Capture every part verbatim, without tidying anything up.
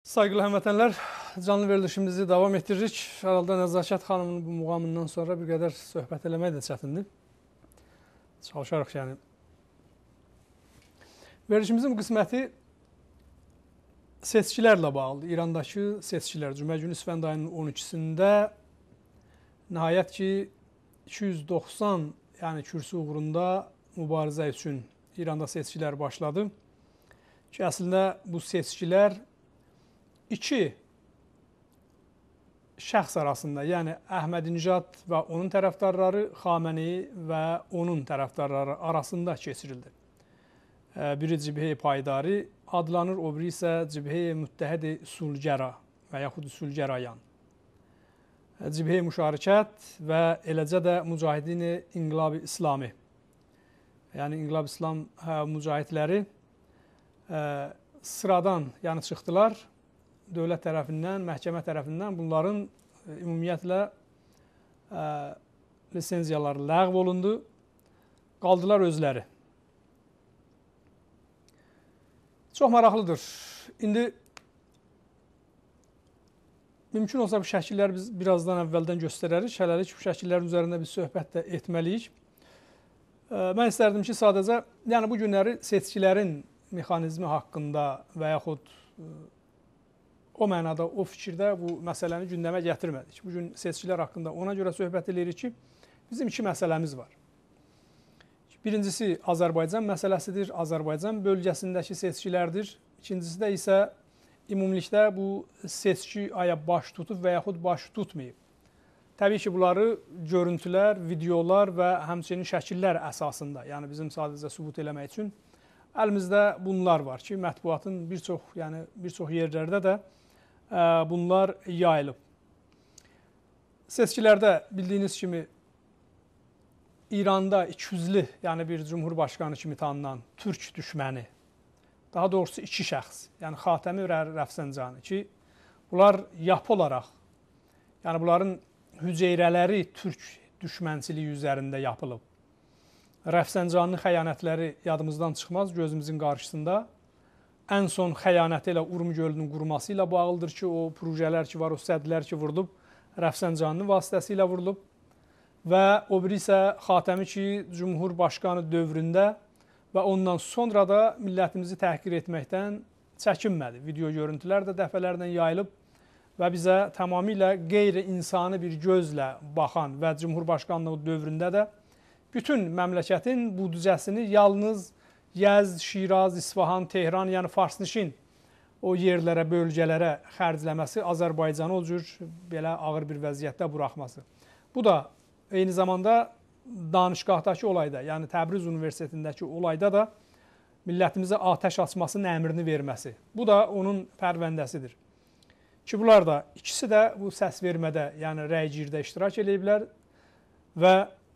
Saygılı həmvətənlər, canlı verilişimizi davam etdiririk. Herhalde Nəzakət xanımın bu muğamından sonra bir qədər söhbət eləmək də çətindir. Çalışarıq yəni. Verilişimizin bu qisməti seçkilərlə bağlıdır. İrandakı seçkilər. Cümə günü İsfənd ayının on ikisində nəhayət ki iki yüz doxsan yəni kürsü uğrunda mübarizə üçün İranda seçkilər başladı. Ki əslində bu seçkilər İki şəxs arasında, yəni Əhmədinəcad və onun tərəfdarları, Xameneyi və onun tərəfdarları arasında keçirildi. Biri Cibhə-i Paydari adlanır, o biri isə Cibhə-i Müttəhid-i Sulgəra və yaxud Sulgərayan. Cibhə-i Müşarikət və eləcə də Mücahidin-i İnqilab-ı İslami. Yəni İnqilab İslam mücahidləri sıradan yəni çıxdılar. Dövlət tərəfindən, məhkəmə tərəfindən bunların ümumiyyətlə ə, lisenziyaları ləğv olundu, qaldılar özləri. Çox maraqlıdır. İndi mümkün olsa bu şəkilləri biz birazdan əvvəldən göstərərik. Hələlik bu şəkillərin üzərində bir söhbət də etməliyik. Ə, mən istərdim ki, sadəcə yəni bu günləri seçkilərin mexanizmi haqqında və yaxud o mənada, o fikirdə bu məsələni gündəmə gətirmədik. Bugün seçkilər haqqında ona görə söhbət edirik ki, bizim iki məsələmiz var. Birincisi Azərbaycan məsələsidir, Azərbaycan bölgəsindəki seçkilərdir. İkincisi də isə ümumilikdə bu seçki aya baş tutub və yaxud baş tutmayıb. Təbii ki, bunları görüntülər, videolar və həmçinin şəkillər əsasında, yəni bizim sadəcə sübut eləmək üçün əlimizdə bunlar var ki, mətbuatın bir çox, yəni bir çox yerlərdə də bunlar yayılıb. Seçkilərdə bildiyiniz kimi İranda ikiyüzlü, yəni bir cumhurbaşqanı kimi tanınan türk düşməni, daha doğrusu iki şəxs, yəni Xatəmi və Rəfsəncani ki, bunlar yapı olaraq, yəni bunların hüceyrələri türk düşmənçiliyi üzərində yapılıb. Rəfsəncaninin xəyanətləri yadımızdan çıxmaz gözümüzün qarşısında. Ən son xəyanəti ilə Urmi gölünün qurması ilə bağlıdır ki, o projelər ki var, o sədlər ki vurulub, Rəfsəncaninin vasitəsilə vurulub və o biri isə Xatəmi ki, Cumhurbaşqanı dövründə və ondan sonra da millətimizi təhqir etməkdən çəkinmədi. Video görüntülər də dəfələrlə yayılıb və bizə tamamilə qeyri-insani bir gözlə baxan və Cumhurbaşqanlığı dövründə də bütün məmləkətin büdcəsini yalnız Yəzd, Şiraz, İsfahan, Tehran, yəni Farsnişin o yerlərə, bölgələrə xərcləməsi Azərbaycanı o cür belə ağır bir vəziyyətdə buraxması. Bu da eyni zamanda danışqahdakı olayda, yəni Təbriz Universitetindəki olayda da millətimizə atəş açmasının əmrini verməsi. Bu da onun pərvəndəsidir. Ki, bunlar da ikisi də bu səs vermədə, yəni rəycirdə iştirak ediblər və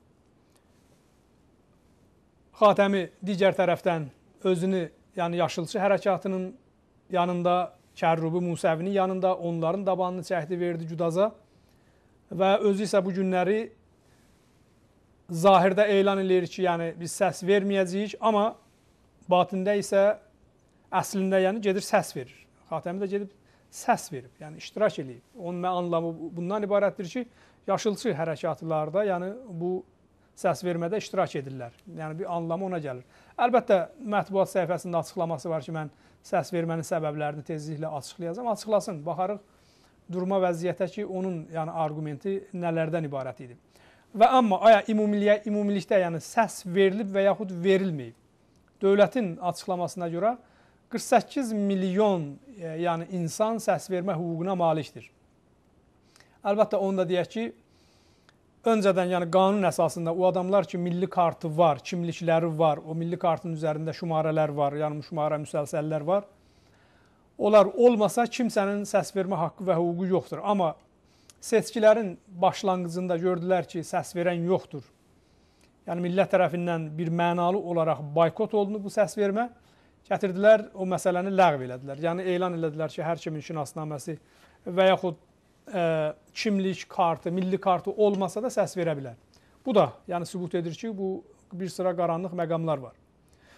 Xatəmi digər tərəfdən özünü, yəni yaşılçı hərəkatının yanında, Kərrubi Musəvinin yanında onların dabanını çəkdi, verdi Güdaza və özü isə bu günləri zahirdə elan edir ki, yəni biz səs verməyəcəyik, amma batində isə əslində yəni gedir səs verir. Xatəmi də gedib səs verib, yəni iştirak edib. Onun anlamı bundan ibarətdir ki, yaşılçı hərəkatlarda, yəni bu səs vermədə iştirak edirlər. Yəni bir anlamı ona gəlir. Əlbəttə, mətbuat səhifəsində açıqlaması var ki, mən səs vermənin səbəblərini tezliklə açıqlayacağım. Açıqlasın, baxarıq durma vəziyyətə ki, onun yəni, argumenti nələrdən ibarət idi. Və amma aya ümumilikdə yəni, səs verilib və yaxud verilməyib. Dövlətin açıqlamasına görə qırx səkkiz milyon yəni, insan səs vermə hüququna malikdir. Əlbəttə, onu da deyək ki, öncədən, yəni qanun əsasında o adamlar ki, milli kartı var, kimlikləri var, o milli kartın üzərində şumarələr var, yəni şumarə müsəlsəllər var. Onlar olmasa kimsənin səs vermə haqqı və hüququ yoxdur. Amma seçkilərin başlanğıcında gördülər ki, səs verən yoxdur. Yəni millət tərəfindən bir mənalı olaraq boykot olunub bu səs vermə. Gətirdilər, o məsələni ləğv elədilər. Yəni elan elədilər ki, hər kimin şinasnaməsi və yaxud kimlik kartı, milli kartı olmasa da səs verə bilər. Bu da yəni sübut edir ki, bu bir sıra qaranlıq məqamlar var.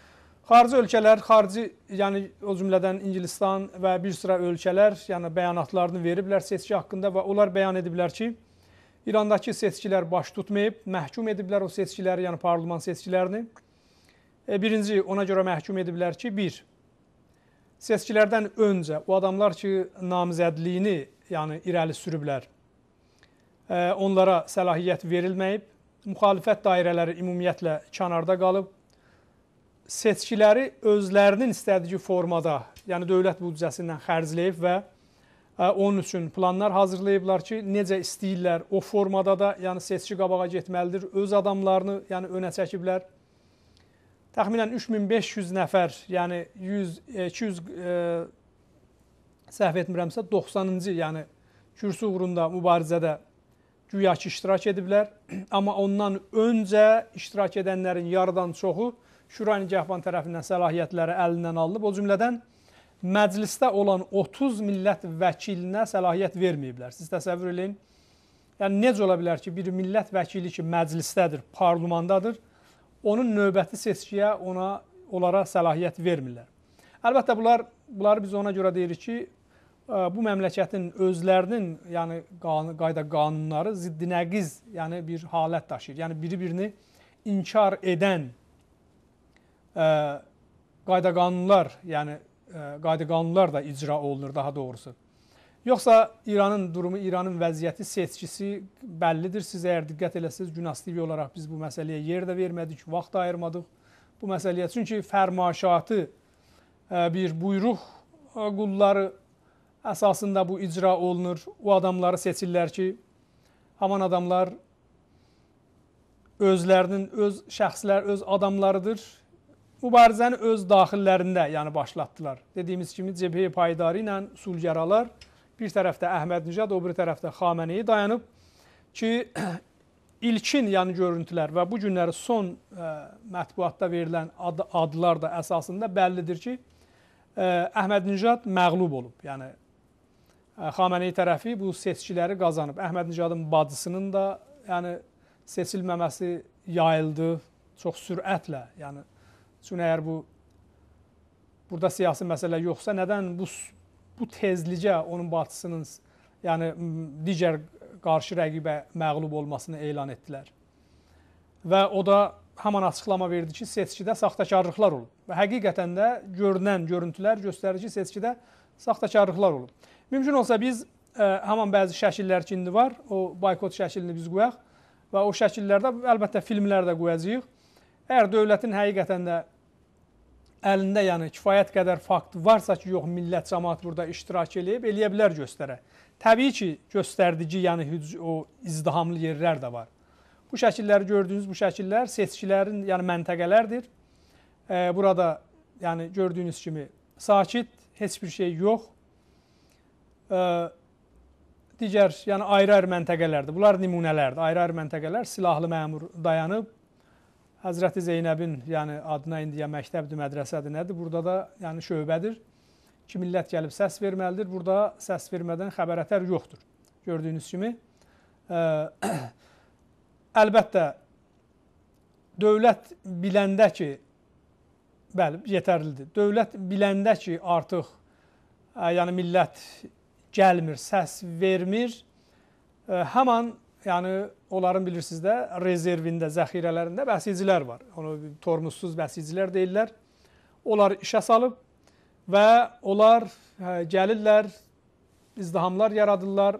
Xarici ölkələr, xarici, yəni o cümlədən İngilistan və bir sıra ölkələr, yəni bəyanatlarını veriblər seçki haqqında və onlar bəyan ediblər ki, İrandakı seçkilər baş tutmayıb, məhkum ediblər o seçkiləri, yəni parlament seçkilərini. E, birinci, ona görə məhkum ediblər ki, bir, seçkilərdən öncə o adamlar ki, namizədliyini yəni irəli sürüblər, e, onlara səlahiyyət verilməyib, müxalifət dairələri ümumiyyətlə kənarda qalıb, seçkiləri özlərinin istədiyi formada, yəni dövlət büdcəsindən xərcləyib və ə, onun üçün planlar hazırlayıblar ki, necə istəyirlər o formada da, yəni seçki qabağa getməlidir, öz adamlarını yəni önə çəkiblər. Təxminən üç min beş yüz nəfər, yəni yüz, iki yüz e, səhv etmirəmsə doxsanıncı yəni kürsü uğrunda mübarizədə güya ki iştirak ediblər. Amma ondan öncə iştirak edənlərin yarıdan çoxu Şura Nigahban tərəfindən səlahiyyətləri əlindən alınıb. O cümlədən məclisdə olan otuz millət vəkilinə səlahiyyət verməyiblər. Siz təsəvvür edin. Yəni necə ola bilər ki, bir millət vəkili ki məclisdədir, parlamendadır, onun növbəti seçkiyə ona onlara səlahiyyət vermirlər. Əlbəttə bunlar bunları biz ona görə deyirik ki, bu məmləkətin özlərinin yəni qayda qanunları ziddinəqiz, yəni bir halət daşıyır. Yəni biri-birini inkar edən qayda qanunlar, yəni qayda qanunlar da icra olunur daha doğrusu. Yoxsa İranın durumu, İranın vəziyyəti, seçkisi bəllidir. Siz əgər diqqət eləsiniz, Günas T V olaraq biz bu məsələyə yer də vermədik, vaxt ayırmadıq bu məsələyə. Çünki fərmaşatı bir buyruq qulları əsasında bu icra olunur. O adamları seçirlər ki, haman adamlar özlərinin, öz şəxslər, öz adamlarıdır. Mübarizəni öz daxillərində yəni başlatdılar. Dediyimiz kimi Cəbhə-i Paydarı ilə sulgəralar, bir tərəfdə Əhmədnijad, o bir tərəfdə Xameneyi dayanıb ki, ilkin yəni görüntülər və bu günləri son ə, mətbuatda verilən ad, adlar da əsasında bəllidir ki, ə, Əhmədnijad məğlub olub. Yəni ə, Xameneyi tərəfi bu seçkiləri qazanıb. Əhmədnijadın bacısının da yəni seçilməməsi yayıldı çox sürətlə. Yəni Çünki əgər bu, burada siyasi məsələ yoxsa, nədən bu, bu tezlicə onun bacısının, yəni digər qarşı rəqibə məğlub olmasını elan etdilər. Və o da haman açıqlama verdi ki, seçkidə saxtakarlıqlar olub. Və həqiqətən də görünən görüntülər göstərir ki, seçkidə saxtakarlıqlar olub. Mümkün olsa biz, ə, haman bəzi şəkillər ki, indi var, o boykot şəklini biz qoyaq və o şəkillərdə əlbəttə filmlər də qoyacağıq. Əgər dövlətin həqiqətən də əlində yəni kifayət qədər fakt varsa ki, yox, millət cəmaat burada iştirak eləyib, eləyə bilər göstərə. Təbii ki, göstərdici, yəni o izdihamlı yerlər də var. Bu şəkilləri gördüyünüz bu şəkillər seçkilərin, yəni məntəqələrdir. E, burada yəni gördüyünüz kimi sakit, heç bir şey yox. E, digər, yəni ayrı-ayrı məntəqələrdir. Bunlar nümunələrdir. Ayrı-ayrı məntəqələr, silahlı məmur dayanıb. Həzrəti Zeynəbin yəni adına indiyə məktəbdir, mədrəsədir, nədir? Burada da yəni şöbədir ki, millət gəlib səs verməlidir. Burada səs vermədən xəbərətər yoxdur. Gördüyünüz kimi. Ə, əlbəttə, dövlət biləndə ki, bəli, yetərlidir. Dövlət biləndə ki, artıq ə, yəni millət gəlmir, səs vermir, ə, həman yəni onların bilirsiniz də rezervində, zəxirələrində bəsicilər var. Onu tormuzsuz bəsicilər deyirlər. Onlar işə salıb və onlar hə, gəlirlər, izdihamlar yaradırlar.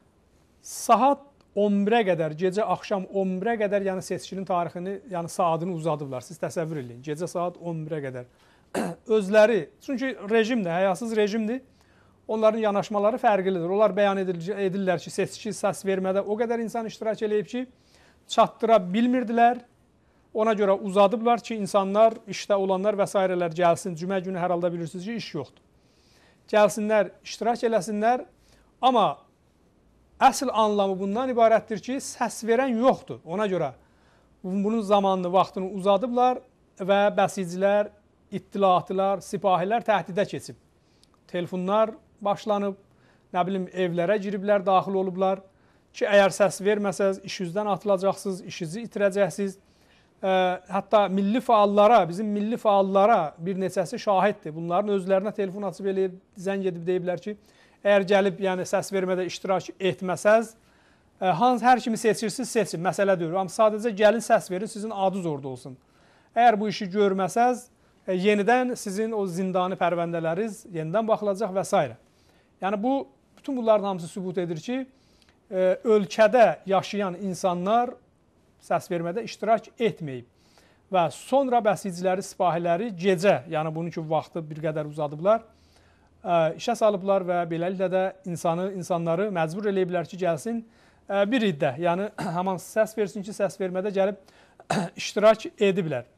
Saat on birə qədər, gecə axşam on birə qədər yəni seçkinin tarixini, yəni saatını uzadıblar. Siz təsəvvür edin. Gecə saat on birə qədər. Özləri, çünki rejimdir, həyasız rejimdir. Onların yanaşmaları fərqlidir. Onlar bəyan edirlər ki, seçki səs vermədə o qədər insan iştirak edib ki, çatdıra bilmirdilər. Ona görə uzadıblar ki, insanlar, işdə olanlar və s. gəlsin. Cümə günü hər halda bilirsiniz ki, iş yoxdur. Gəlsinlər, iştirak eləsinlər. Amma əsl anlamı bundan ibarətdir ki, səs verən yoxdur. Ona görə bunun zamanını, vaxtını uzadıblar və bəsicilər, ittilaatçılar, sipahilər təhdidə keçib. Telefonlar başlanıb, nə bilim, evlərə giriblər, daxil olublar ki, əgər səs verməsəz, işinizdən atılacaqsınız, işinizi itirəcəksiniz hətta milli fəallara, bizim milli fəallara bir neçəsi şahiddir. Bunların özlərinə telefon açıb eləyib, zəng edib deyiblər ki, əgər gəlib yəni səs vermədə iştirak etməsəz, hansı hər kimi seçirsiniz, seçin, məsələ deyil. Amma sadəcə gəlin səs verin, sizin adınız orada olsun. Əgər bu işi görməsəz, yenidən sizin o zindani pərvəndələriniz yenidən baxılacaq və s. Yəni bu, bütün bunların hamısı sübut edir ki, ölkədə yaşayan insanlar səs vermədə iştirak etməyib. Və sonra bəsiciləri, sipahiləri gecə, yəni bunun üçün vaxtı bir qədər uzadıblar, işə salıblar və beləliklə də insanı, insanları məcbur eləyiblər ki, gəlsin bir iddə, yəni həman səs versin ki, səs vermədə gəlib iştirak ediblər.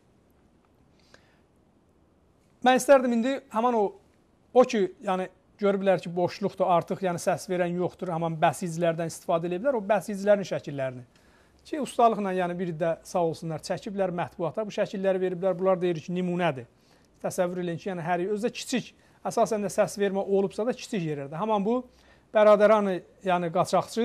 Mən istərdim indi həman o, o ki, yəni görüblər ki, boşluqdur, artıq yəni səs verən yoxdur, həman bəsicilərdən istifadə ediblər, o bəsicilərin şəkillərini. Ki, ustalıqla yəni bir də sağ olsunlar, çəkiblər mətbuata, bu şəkilləri veriblər, bunlar deyir ki, nümunədir. Təsəvvür edin ki, yəni hər yer, özdə kiçik, əsasən də səs vermə olubsa da kiçik yerlərdə. Həman bu, Bəradəranı, yəni qaçaqçı,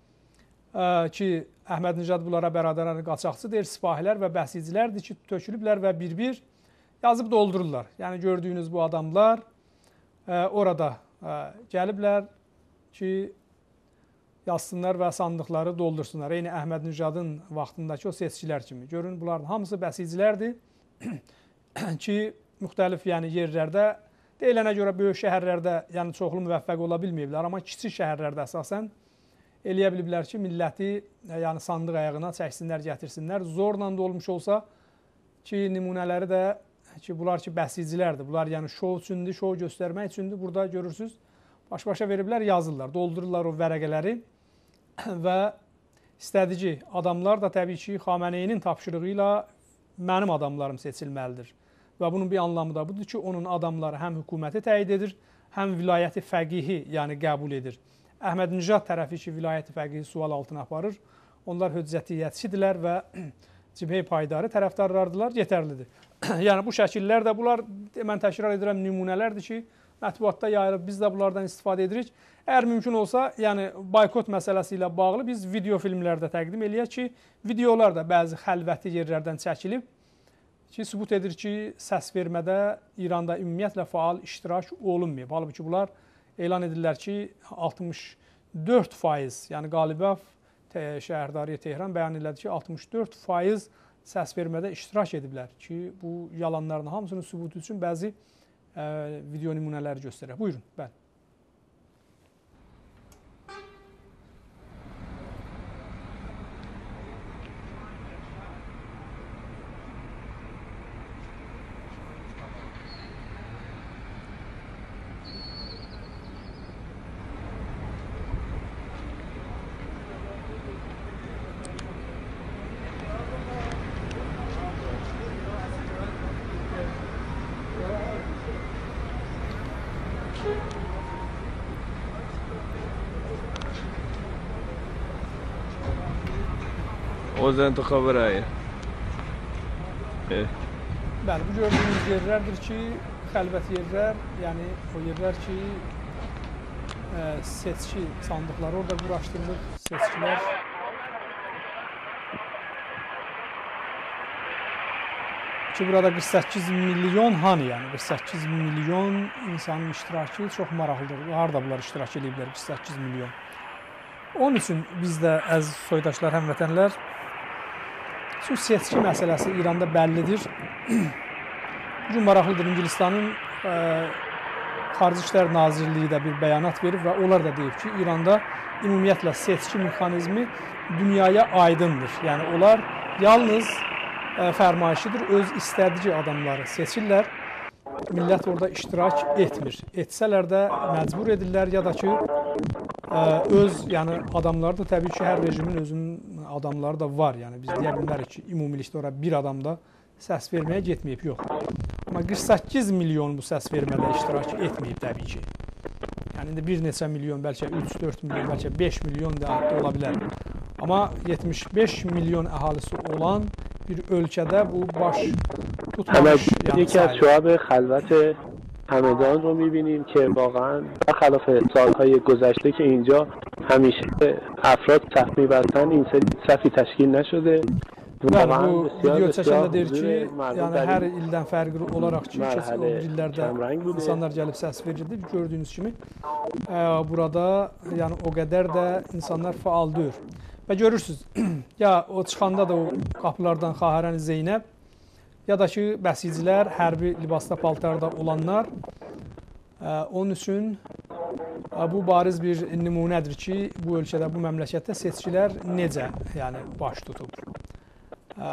ki, Əhməd Nicad bunlara Bəradəranı qaçaqçı deyir, sipahilər və bəsicilərdir ki, tökülüblər və bir-bir yazıb doldururlar. Yəni gördüyünüz bu adamlar orada gəliblər ki, yazsınlar və sandıqları doldursunlar. Eyni Əhməd Nicadın vaxtındakı o seçkilər kimi. Görün, bunların hamısı bəsicilərdir ki, müxtəlif yəni, yerlərdə, deyilənə görə böyük şəhərlərdə yəni, çoxlu müvəffəq ola bilməyiblər, amma kiçik şəhərlərdə əsasən eləyə biliblər ki, milləti yəni, sandıq ayağına çəksinlər, gətirsinlər. Zorla da olmuş olsa ki, nümunələri də ki, bunlar ki, bəsicilərdir. Bunlar yəni, şov üçündür, şov göstərmək üçündür. Burada görürsünüz, baş-başa veriblər, yazırlar, doldururlar o vərəqələri və istədici adamlar da təbii ki, Xaməneyinin tapşırığı ilə mənim adamlarım seçilməlidir. Və bunun bir anlamı da budur ki, onun adamları həm hökuməti təyid edir, həm vilayəti fəqihi yəni qəbul edir. Əhməd Nicad tərəfi ki, vilayəti fəqihi sual altına aparır. Onlar höccətiyyətçidirlər və Cibhey paydarı tərəfdarlardılar, yetərlidir. Yəni bu şəkillər də bunlar, mən təkrar edirəm, nümunələrdir ki, mətbuatda yayılıb, biz də bunlardan istifadə edirik. Əgər mümkün olsa, yəni boykot məsələsi ilə bağlı biz video filmlərdə təqdim eləyək ki, videolar da bəzi xəlvəti yerlərdən çəkilib ki, sübut edir ki, səs vermədə İranda ümumiyyətlə faal iştirak olunmayıb. Halbuki bunlar elan edirlər ki, altmış dörd faiz, yəni Qalibov şəhərdarı Tehran bəyan elədi ki, altmış dörd faiz səs vermədə iştirak ediblər ki, bu yalanların hamısının sübutu üçün bəzi ə, video nümunələri göstərir. Buyurun, bəli. Oz entikab rəyi. Bəli, bu gördüyünüz yerlərdir ki, xəlvət yerlər, yəni o yerlər ki, ə, seçki sandıqları orada quraşdırılır, seçkilər. Ki, burada qırx səkkiz milyon hani, yəni qırx səkkiz milyon insanın iştirakı çox maraqlıdır. Harada bunlar iştirak ediblər, qırx səkkiz milyon. Onun üçün biz də, əziz soydaşlar, həmvətənlər, çünki seçki məsələsi İranda bəllidir. Bugün maraqlıdır, İngilistanın ə, Xarici İşlər Nazirliyi də bir bəyanat verib və onlar da deyib ki, İranda ümumiyyətlə seçki mexanizmi dünyaya aydındır. Yəni, onlar yalnız ə, fərmayişidir, öz istədici adamları seçirlər. Millət orada iştirak etmir. Etsələr də məcbur edirlər ya da ki, ə, öz yəni, adamları da təbii ki, hər rejimin özünün adamları da var. Yəni, biz deyə bilmərik ki, ümumilikdə orada bir adam da səs verməyə getməyib, yox. Amma qırx səkkiz milyon bu səs vermədə iştirak etməyib təbii ki. Yəni, indi bir neçə milyon, bəlkə üç dörd milyon, bəlkə beş milyon da ola bilər. Amma yetmiş beş milyon əhalisi olan bir ölkədə bu baş tutmamış. یکی از شعاب خلوت همدان رو میبینیم که واقعا برخلاف سالهای گذشته که اینجا همیشه افراد صف میبستن، این سری صفی تشکیل نشده Bəli, واقعا bu بسیار video بسیار çəkəndə deyir حضور ki, مردم yəni در hər این ildən fərqli olaraq ki, keçən o mərhələ bir illərdə kəmrəng budur. insanlar gəlib səs verirdi. Gördüyünüz kimi ə, burada yəni o qədər də insanlar faal deyil. Və görürsüz, ya o çıxanda da o qapılardan Xahərəni Zeynəb, ya da ki, bəsicilər, hərbi libasda, paltarda olanlar. Ə, onun üçün ə, bu bariz bir nümunədir ki, bu ölkədə, bu məmləkətdə seçkilər necə yəni, baş tutub. Ə,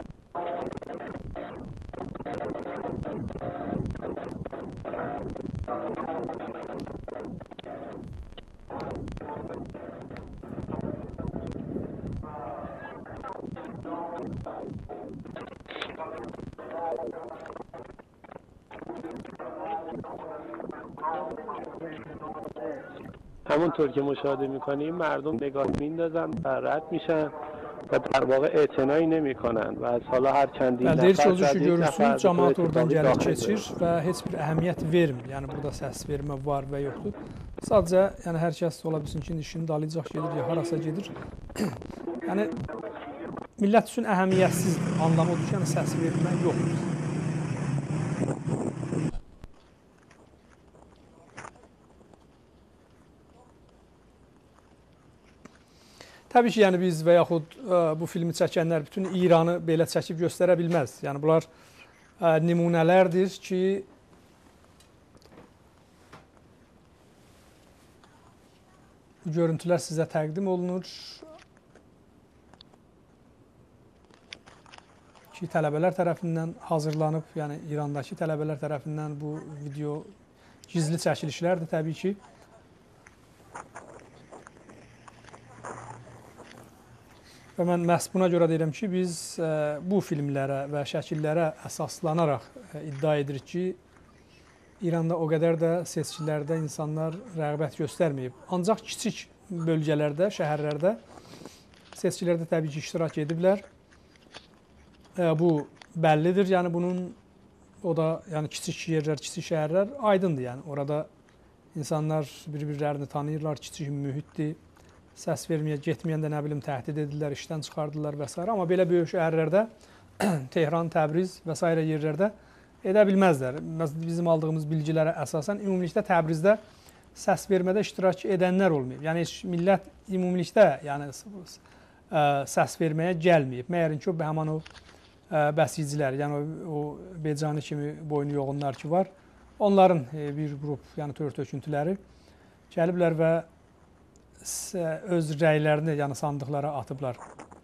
همونطور که مشاهده میکنیم مردم نگاه میندازن و رد میشن و در واقع اعتنایی نمیکنن و از حالا هر چندین Bəli, deyir ki, نفر o cür ki, شاید یک نفر görürsünüz, cəmaat به طور oradan اتفاقی gəlir, داخل keçir بشه. və heç bir əhəmiyyət vermir. Yəni, burada səs vermə var və yoxdur. Sadəcə, yəni, hər kəs ola bilsin ki, işini dalayacaq gedir, ya harasa gedir. Yəni, millət üçün əhəmiyyətsizdir. Anlamı odur ki, yəni, səs vermə yoxdur. Təbii ki, yəni biz və yaxud ə, bu filmi çəkənlər bütün İranı belə çəkib göstərə bilməz. Yəni bunlar ə, nümunələrdir ki, bu görüntülər sizə təqdim olunur ki, tələbələr tərəfindən hazırlanıb, yəni İrandakı tələbələr tərəfindən bu video gizli çəkilişlərdir təbii ki. Və mən məhz buna görə deyirəm ki, biz ə, bu filmlərə və şəkillərə əsaslanaraq ə, iddia edirik ki, İranda o qədər də seçkilərdə insanlar rəğbət göstərməyib. Ancaq kiçik bölgələrdə, şəhərlərdə seçkilərdə təbii ki, iştirak ediblər. Ə, bu bəllidir, yəni bunun o da yəni kiçik yerlər, kiçik şəhərlər aydındır. Yəni orada insanlar bir-birlərini tanıyırlar, kiçik mühitdir. Səs verməyə getməyəndə nə bilim təhdid edirlər, işdən çıxardılar və s. Amma belə böyük şəhərlərdə, Tehran, Təbriz və s. yerlərdə edə bilməzlər. Bizim aldığımız bilgilərə əsasən ümumilikdə Təbrizdə səs vermədə iştirak edənlər olmayıb. Yəni millət ümumilikdə yəni, ə, səs verməyə gəlməyib. Məyərin ki, o həman o ə, bəsicilər, yəni o, o Becani kimi boynu yoğunlar ki var, onların e, bir qrup, yəni tör-töküntüləri gəliblər və öz rəylərini, yəni sandıqlara atıblar.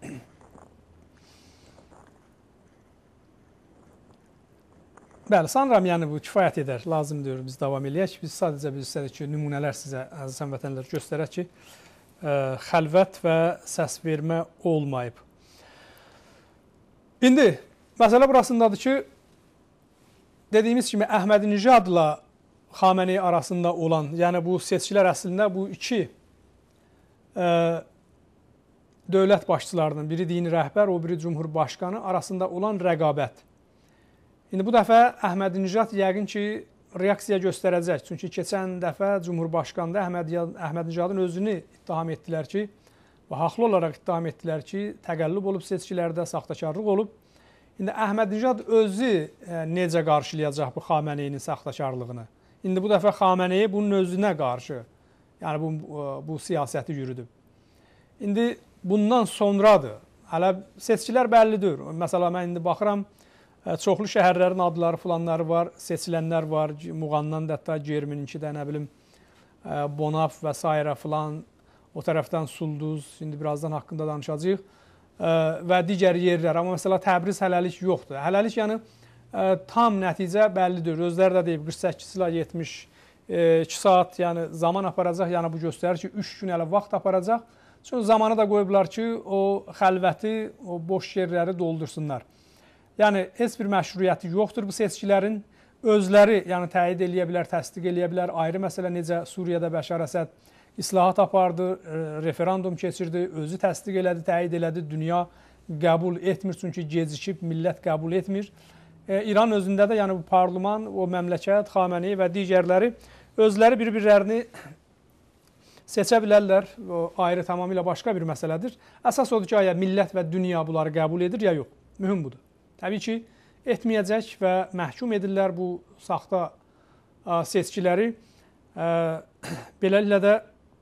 Bəli, sanıram, yəni bu kifayət edər, lazımdır biz davam eləyək. Biz sadəcə biz istədik ki, nümunələr sizə, əziz həmvətənlər, göstərək ki, ə, xəlvət və səs vermə olmayıb. İndi, məsələ burasındadır ki, dediyimiz kimi Əhmədinijadla Xameneyi arasında olan, yəni bu seçkilər əslində bu iki Ə, dövlət başçılarının, biri dini rəhbər, o biri Cumhurbaşqanı arasında olan rəqabət. İndi bu dəfə Əhmədinijad yəqin ki, reaksiya göstərəcək. Çünki keçən dəfə Cumhurbaşqanında Əhmədinijadın özünü ittiham etdilər ki, və haqlı olaraq ittiham etdilər ki, təqəllüb olub seçkilərdə, saxtakarlıq olub. İndi Əhmədinijad özü ə, necə qarşılayacaq bu Xameneyinin saxtakarlığını? İndi bu dəfə Xameneyi bunun özünə qarşı, yəni bu, bu siyasəti yürüdüb. İndi bundan sonradır. Hələ seçkilər bəllidir. Məsələn, mən indi baxıram, çoxlu şəhərlərin adları filanları var, seçilənlər var. Muğandan da hətta Germininki də, nə bilim, Bonaf və s. filan, o tərəfdən Sulduz, indi birazdan haqqında danışacağıq və digər yerlər. Amma məsələ Təbriz hələlik yoxdur. Hələlik yəni tam nəticə bəllidir. Özləri də deyib, qırx səkkiz ila yetmiş iki saat yəni zaman aparacaq, yəni bu göstərir ki, üç gün hələ vaxt aparacaq. Çünki zamanı da qoyublar ki, o xəlvəti, o boş yerləri doldursunlar. Yəni, heç bir məşruiyyəti yoxdur bu seçkilərin. Özləri yəni təyid eləyə bilər, təsdiq eləyə bilər. Ayrı məsələ necə Suriyada Bəşar Əsəd islahat apardı, referendum keçirdi, özü təsdiq elədi, təyid elədi. Dünya qəbul etmir, çünki gecikib, millət qəbul etmir. İran özündə də yəni bu parlament, o məmləkət, Xameneyi və digərləri özləri bir-birlərini seçə bilərlər. O ayrı, tamamilə başqa bir məsələdir. Əsas odur ki, aya millət və dünya bunları qəbul edir ya yox. Mühüm budur. Təbii ki, etməyəcək və məhkum edirlər bu saxta seçkiləri. Beləliklə də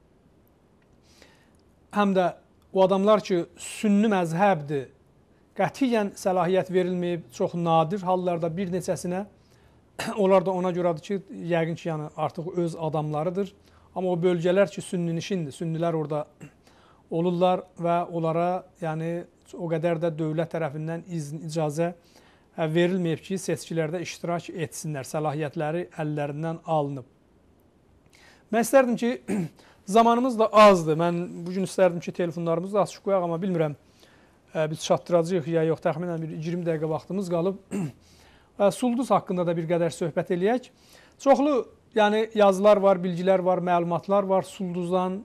həm də o adamlar ki, sünni məzhəbdir, qətiyyən səlahiyyət verilməyib, çox nadir hallarda bir neçəsinə, onlar da ona görədir ki, yəqin ki, yəni artıq öz adamlarıdır. Amma o bölgələr ki, sünni-nişindir, sünnilər orada olurlar və onlara yəni, o qədər də dövlət tərəfindən izn, icazə verilməyib ki, seçkilərdə iştirak etsinlər, səlahiyyətləri əllərindən alınıb. Mən istərdim ki, zamanımız da azdır. Mən bugün istərdim ki, telefonlarımızı da açıq qoyaq, amma bilmirəm, biz çatdıracağıq ya yox, təxminən bir iyirmi dəqiqə vaxtımız qalıb. Sulduz haqqında da bir qədər söhbət eləyək. Çoxlu yəni, yazılar var, bilgilər var, məlumatlar var Sulduzdan,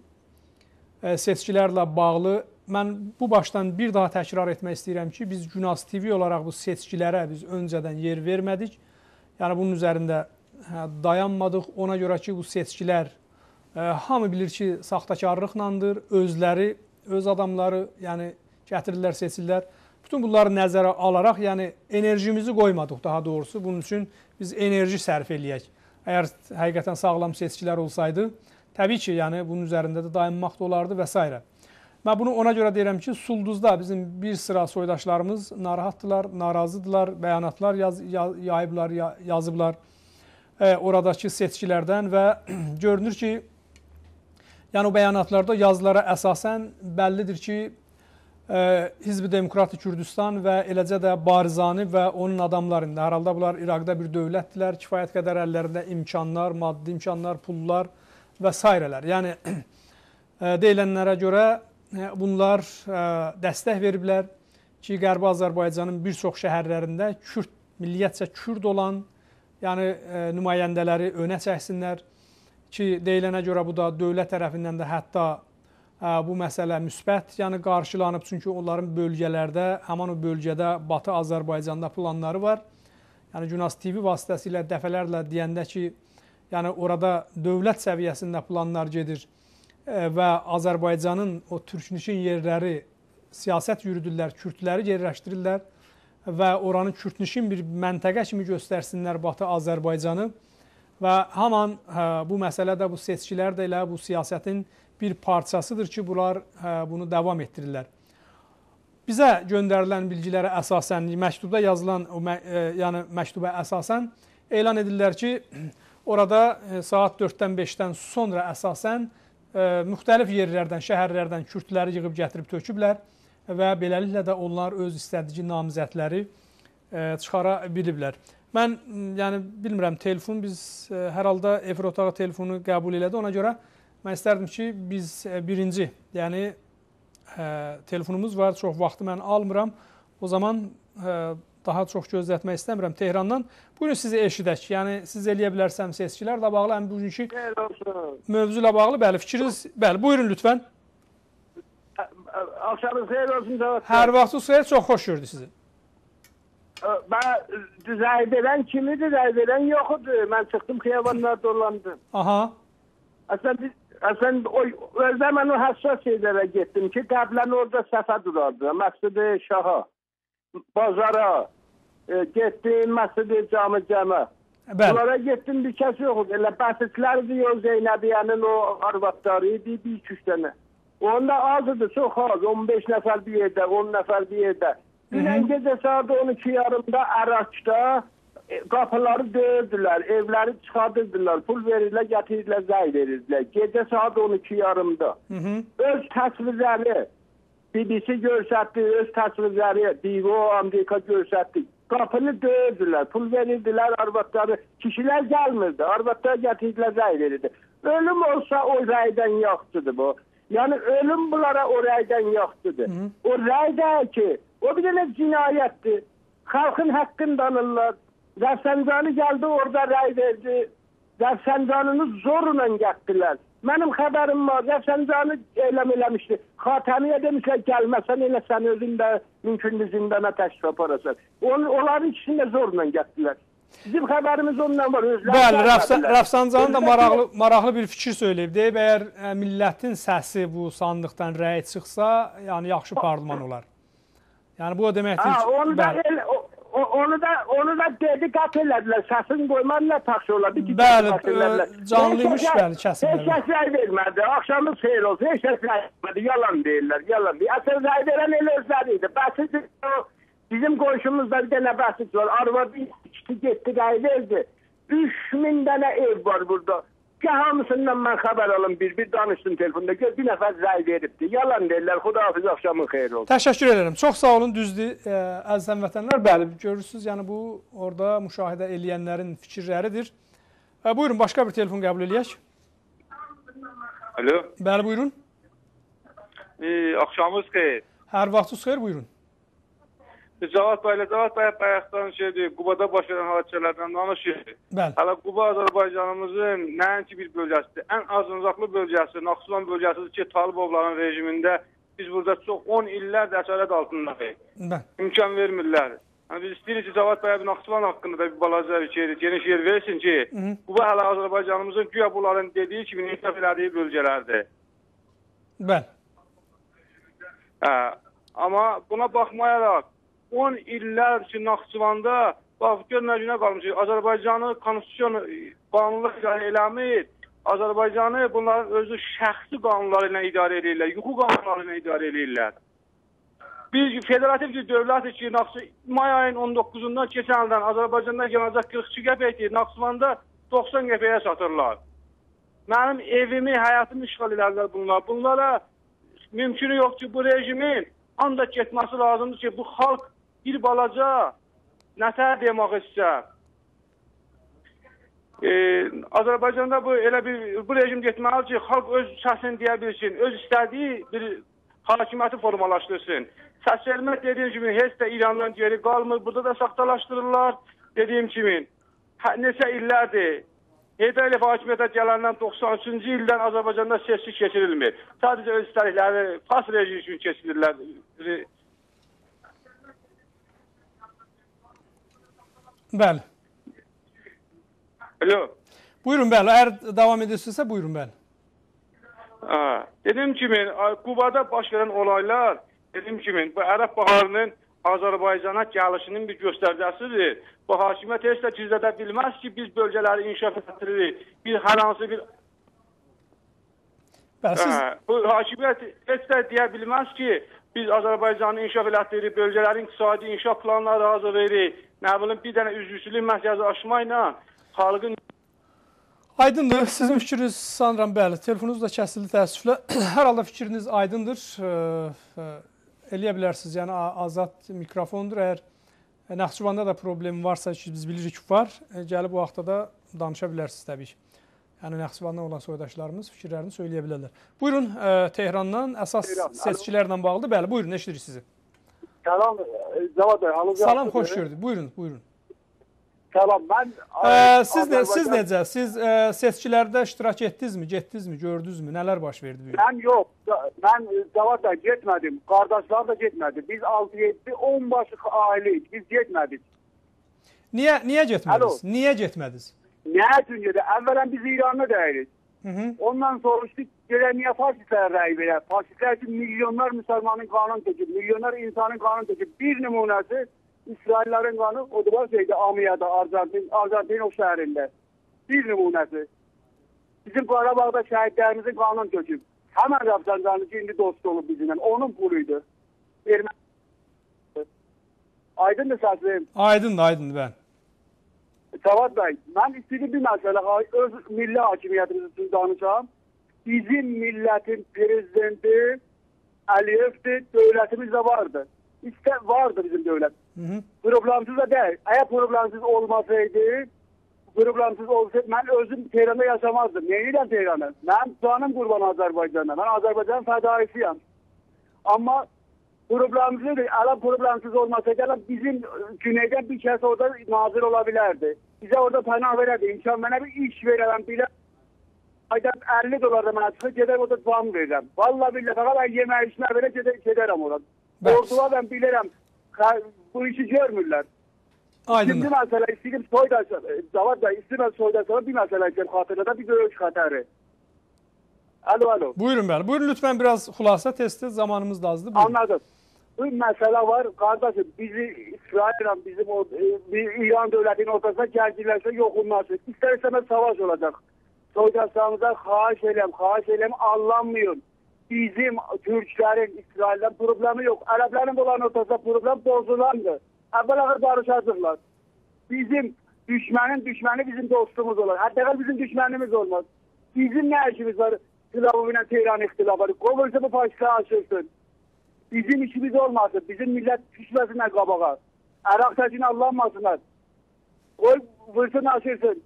seçkilərlə bağlı. Mən bu başdan bir daha təkrar etmək istəyirəm ki, biz Günas T V olaraq bu seçkilərə biz öncədən yer vermədik. Yəni, bunun üzərində dayanmadıq. Ona görə ki, bu seçkilər hamı bilir ki, saxtakarlıqlandır, özləri, öz adamları yəni, gətirirlər, seçirlər. Bütün bunları nəzərə alaraq, yəni enerjimizi qoymadıq daha doğrusu. Bunun üçün biz enerji sərf eləyək. Əgər həqiqətən sağlam seçkilər olsaydı, təbii ki, yəni bunun üzərində də dayanmaq da olardı və s. Mən bunu ona görə deyirəm ki, Sulduzda bizim bir sıra soydaşlarımız narahatdılar, narazıdılar, bəyanatlar yaz, yayıblar, yazıblar e, oradakı seçkilərdən və görünür ki, yəni o bəyanatlarda yazılara əsasən bəllidir ki, Hizb-i Demokrati Kürdistan və eləcə də Barzani və onun adamlarında, hər halda bunlar İraqda bir dövlətdilər, kifayət qədər əllərində imkanlar, maddi imkanlar, pullar və s. Yəni, deyilənlərə görə bunlar dəstək veriblər ki, Qərbi Azərbaycanın bir çox şəhərlərində Kürd, milliyyətcə Kürd olan yəni, nümayəndələri önə çəksinlər ki, deyilənə görə bu da dövlət tərəfindən də hətta bu məsələ müsbət, yəni qarşılanıb, çünki onların bölgələrdə, həman o bölgədə Batı Azərbaycanda planları var. Yəni Günas T V vasitəsilə dəfələrlə deyəndə ki, yəni orada dövlət səviyyəsində planlar gedir və Azərbaycanın o türknişin yerləri siyasət yürüdürlər, Kürdləri yerləşdirirlər və oranı Kürdnişin bir məntəqə kimi göstərsinlər Batı Azərbaycanı və haman bu məsələ də, bu seçkilər də elə bu siyasətin bir parçasıdır ki, bunlar bunu davam etdirirlər. Bizə göndərilən bilgilərə əsasən, məktubda yazılan, yəni məktuba əsasən elan edirlər ki, orada saat dörddən beşdən sonra əsasən müxtəlif yerlərdən, şəhərlərdən Kürdləri yığıb gətirib töküblər və beləliklə də onlar öz istədiyi namizədləri çıxara biliblər. Mən yəni bilmirəm, telefon biz hər halda efir otağı telefonu qəbul elədi, ona görə mən istərdim ki, biz birinci, yəni telefonumuz var, çox vaxtı mən almıram. O zaman daha çox gözlətmək istəmirəm Tehrandan. Bugün sizi eşidək, yəni siz eləyə bilərsəm seçkilərlə bağlı, həm bugünkü mövzu ilə bağlı, bəli, fikriniz, bəli, buyurun lütfən. Akşamınız xeyir olsun. Hər vaxtınız xeyir, çox xoş gördük sizi. Ben düzey veren kimi düzey veren yoktu. Ben çıktım xiyabanlar dolandım. Aha. Aslında Aslında o, özde ben o hassas şeylere gittim ki, qəblen orada səfə durardı. Məscid-i Şaha, bazara, e, gittim Məscid-i Cami Cəmə. Bunlara gittim, bir kəs yox. Elə bəsitlərdi o Zeynəbiyyənin o arvatlarıydı, bir iki üç tane. Onda azdı, çox az. on beş nəfər bir yerdə, on nəfər bir yerdə. Dünən gecə saat on iki yarımda Ərakda qapıları döyürdülər, evləri çıxardırdılar, pul verirlər, gətirirlər, zəy verirdilər. Gecə saat on iki yarımda. Hı -hı. Öz təsvirləri, B B C görsətdi, öz təsvirləri, D V O Amerika görsətdi. Qapını döyürdülər, pul verirdilər, arvatları, kişilər gəlmirdi, arvatları gətirirlər, zəy verirdi. Ölüm olsa o rəydən yoxdudur bu. Yəni ölüm bunlara o rəydən yoxdudur. Hı -hı. O rəydə ki, o bir dənə cinayətdir. Xalqın haqqını danırlar. Rəfsəncanı gəldi, orada rəy verdi. Rəfsəncanını zorla gətirdilər. Mənim xəbərim var, Rəfsəncanı eyləm eləmişdi. Xatəmiyə demişlər, gəlməsən elə sən özün də mümkündür zindana təşrif aparasan. Onların ikisini də zorla gətirdilər. Bizim xəbərimiz ondan var. Bəli, Rəfsancanın da maraqlı, maraqlı bir fikir söyləyib. Deyib, əgər ə, millətin səsi bu sandıqdan rəy çıxsa, yəni yaxşı parlament olar. Yəni bu o deməkdir ha, ki, onu da, el, o, onu da onu da dedi qat elədilər. Səsini qoymadılar, taxşı olar. Bəli, canlıymış, bəli, kəsiblər. Heç kəs rəy vermədi. Axşamı xeyir olsun. Heç kəs rəy vermədi. Yalan deyirlər, yalan deyir. Əsas rəy verən el özləri idi. Bəsit bizim qonşumuzda bir dənə bəsit var. Arvadı ikisi getdi, rəy verdi. üç min dənə ev var burada. Ki hamısından mən xəbər alım, bir-bir danışdım telefonda. Gör, bir nəfər rəy veribdi. Yalan deyirlər. Xudahafiz, axşamın xeyir olsun. Təşəkkür ederim. Çox sağ olun, düzdür. Əziz həmvətənlər, bəli, görürsünüz, yəni bu orada müşahidə eləyənlərin fikirləridir. E, buyurun, başqa bir telefon qəbul eləyək. Alo. Bəli, buyurun. E, axşamınız xeyir. Hər vaxtınız xeyir, buyurun. Cavad bəyə, Cavad bəyə bayaqdan şeydir, Qubada baş verən hadisələrdən danışır. Bəli. Hələ Quba Azərbaycanımızın nəinki bir bölgəsidir, ən azınlıqlı bölgəsi, Naxçıvan bölgəsidir ki, Talibovların rejimində biz burada çox on illərdir əsarət altındayıq. Bəli. İmkan vermirlər. Yəni, biz istəyirik ki, Cavad bəyə Naxçıvan haqqında da bir balaca bir şey, geniş yer versin ki, Hı -hı. Quba hələ Azərbaycanımızın güya bunların dediyi kimi inkişaf elədiyi bölgələrdir. Bəli. Hə, amma buna baxmayaraq, on illər ki, Naxçıvanda, bax, gör nə günə qalmış, Azərbaycanı konstitusiyon qanunlar idarə eləmir, Azərbaycanı bunların özü şəxsi qanunları ilə idarə edirlər, yuxu qanunları ilə idarə edirlər. Biz federativ bir dövlətik ki, may ayın on doqquzundan keçən ildən Azərbaycandan gələcək qırx iki qəpəkdir, Naxçıvanda doxsan qəpəyə satırlar. Mənim evimi, həyatımı işğal elərlər bunlar. Bunlara mümkünü yox ki, bu rejimin ancaq getməsi lazımdır ki, bu xalq bir balaca nətər demək istər. Ee, Azərbaycanda bu elə bir bu rejim getməli ki, xalq öz səsini deyə bilsin, öz istədiyi bir hakimiyyəti formalaşdırsın. Səs vermək dediyim kimi heç də İrandan geri qalmır, burada da saxtalaşdırırlar dediyim kimi. Hə, neçə illərdir. Heydər Əliyev hakimiyyətə gələndən doxsan üçüncü ildən Azərbaycanda səssiz keçirilmir. Sadəcə öz istədikləri pas rejim üçün keçirirlər. Bəli. Alo. Buyurun, bəli. Əgər davam edirsinizsə, buyurun, bəli. Ha, dediyim kimi, Qubada baş verən olaylar, dediyim kimi, bu Ərəb Baharının Azərbaycana gəlişinin bir göstərcəsidir. Bu hakimiyyət heç də gizlədə bilməz ki, biz bölgələri inkişaf etdiririk. Bir hər hansı bir... Bəli, siz... ha, bu hakimiyyət heç də deyə bilməz ki, biz Azərbaycanı inkişaf etdiririk, bölgələrin iqtisadi inkişaf planları hazır veririk. Nə bilim, bir dənə üzvçülük mərkəzi açmayla xalqın... Aydındır. Sizin fikriniz sanıram, bəli. Telefonunuz da kəsildi təəssüflə. Hər halda fikriniz aydındır. Eləyə bilərsiniz. Yəni, azad mikrofondur. Əgər Naxçıvanda da problem varsa ki, biz bilirik ki, var. Gəlib bu vaxtda da danışa bilərsiniz təbii ki. Yəni, Naxçıvandan olan soydaşlarımız fikirlərini söyləyə bilərlər. Buyurun, Tehrandan əsas seçkilərlə bağlı. Bəli, buyurun, eşidirik sizi. Salam, Cavad bəy, halınız yaxşıdır. Salam, xoş gördük. Buyurun, buyurun. Salam, mən... Ə, siz, ne, siz necə? Siz ə, seçkilərdə iştirak etdinizmi, getdinizmi, gördünüzmü? Nələr baş verdi? Buyurun. Mən yox, mən Cavad bəy getmədim. Qardaşlar da getmədi. Biz altı yeddi on başlıq ailəyik. Biz getmədik. Niyə, niyə getmədiniz? Alo. Niyə getmədiniz? Nə üçün gedə? Əvvələn biz İranlı deyirik. Hı -hı. Ondan soruştuk, gedə niyə faşistlər rəy verər? Faşistlər üçün milyonlar müsəlmanın qanun töküb, milyonlar insanın qanun töküb. Bir nümunəsi İsraillərin qanı, o da var şeydə, Amiyada, Arjantin, Arjantin o şəhərində. Bir nümunəsi. Bizim Qarabağda şəhidlərimizin qanun töküb. Həmən Rəfsancanı ki, indi dost olub bizimlə. Onun puluydu. Aydındır səsim. Aydındır, aydındır ben. Cavad bəy, mən istəyirəm bir məsələ, öz milli hakimiyyətimiz üçün danışam. Bizim millətin prezidenti Əliyevdir, dövlətimiz də vardı. İşte vardı bizim dövlət. Hı -hı. Problemsiz de değil. Eğer problemsiz olmasaydı, problemsiz olsaydı, ben özüm Tehran'da yaşamazdım. Neyiyle Tehran'da? Ben canım kurban Azerbaycan'da. Ben Azerbaycan fedaisiyim. Ama problemsiz değil. Eğer problemsiz olmasaydı, bizim güneyden bir kez orada nazir olabilirdi. Bize orada pənah vererdi. İmkan bana bir iş verirəm. Bile aydan elli dolar da bana çıxır, gedər orada zam verirəm. Vallahi billahi, fakat ben yemeği içmeye böyle gedərəm orada. Ordular ben bilirim. Bu işi görmürlər. Aydın. Şimdi məsələ istəyirəm soydaşım. Cavad bəy, istəyirəm soydaşım bir məsələ üçün xatırlada bir döyüş xətəri. Alo, alo. Buyurun bəli. Buyurun lütfen biraz xulasa tez-tez zamanımız da azdır. Buyurun. Anladım. Bu məsələ var. Qardaşım bizi İsrail'lə bizim o, e, İran dövlətinin ortasında gərginləşsə yoxunlaşır. İstər-istəməz savaş olacaq. Soydaşlarımıza xahiş edirəm, xahiş edirəm, allanmayın. Bizim Türklərin İsrail'dən problemi yox. Ərəblərin bunların ortasında problem bozulandır. Əvvəl ağır barışacaqlar. Bizim düşmənin düşməni bizim dostumuz olur. Hətta bizim düşmənimiz olmaz. Bizim nə işimiz var? Silahı ilə Tehran ixtilafları. Qoyulsa bu Pakistan açılsın. Bizim işimiz olmasın. Bizim millət düşməsinlər qabağa. Əraq təkin allanmasınlar. Qoy vursun açılsın.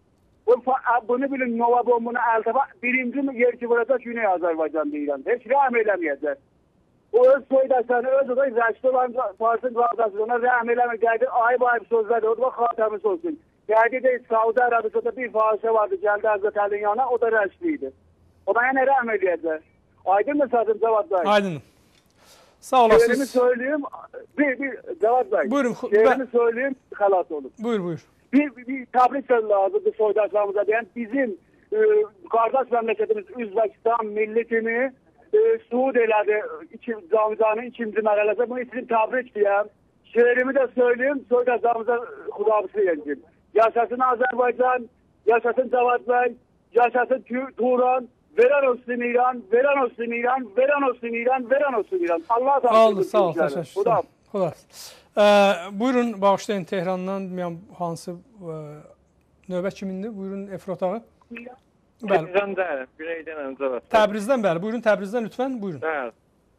Bunu bilin, Nova bombunu əltəfə birinci yer ki vuracaq Güney Azərbaycan deyirəm. Heç rəhm eləməyəcək. O öz soydaşlarını, öz oda rəşdə olan Farsın qardaşları ona rəhm eləməyəcək. Gəldi, ayıb-ayıb sözlər, o da xatəmiz olsun. Gəldi de, Saudi Arabistada bir fahişə vardı, gəldi Həzrət Əlin yanına, o da rəşdiydi. O da yəni rəhm eləyəcək. Aydın mı sözüm Cavad bəy? Aydın. Sağ olasınız. Şehrimi söyleyeyim, bir, bir Cavad bəy. Buyurun. Şehrimi Ben... söyleyeyim, xəlat olur. Buyur, buyur. Bir, bir, bir təbrik lazımdır soydaşlarımıza deyən. Bizim e, qardaş məmləkətimiz Üzbəkistan millətini e, suud elədi camicanın ikinci mərhələsi. Bunu sizin təbrik deyəm. Şehrimi də söyleyeyim, soydaşlarımıza xudafisi edin. Yaşasın Azərbaycan, yaşasın Cavad bəy, yaşasın Turan, veren olsun İran, veren olsun İran, veren olsun İran, veren olsun İran. Allah'a sağ olun, sağ olun, təşəkkür ederim. Xuda. Ee, buyurun, bağışlayın Tehrandan, bilməm hansı e, növbə kimindir? Buyurun, efir otağı. Təbrizdən deyil, Güneydən Cavad. Təbrizdən bəli, buyurun, Təbrizdən lütfen, buyurun. Bəli.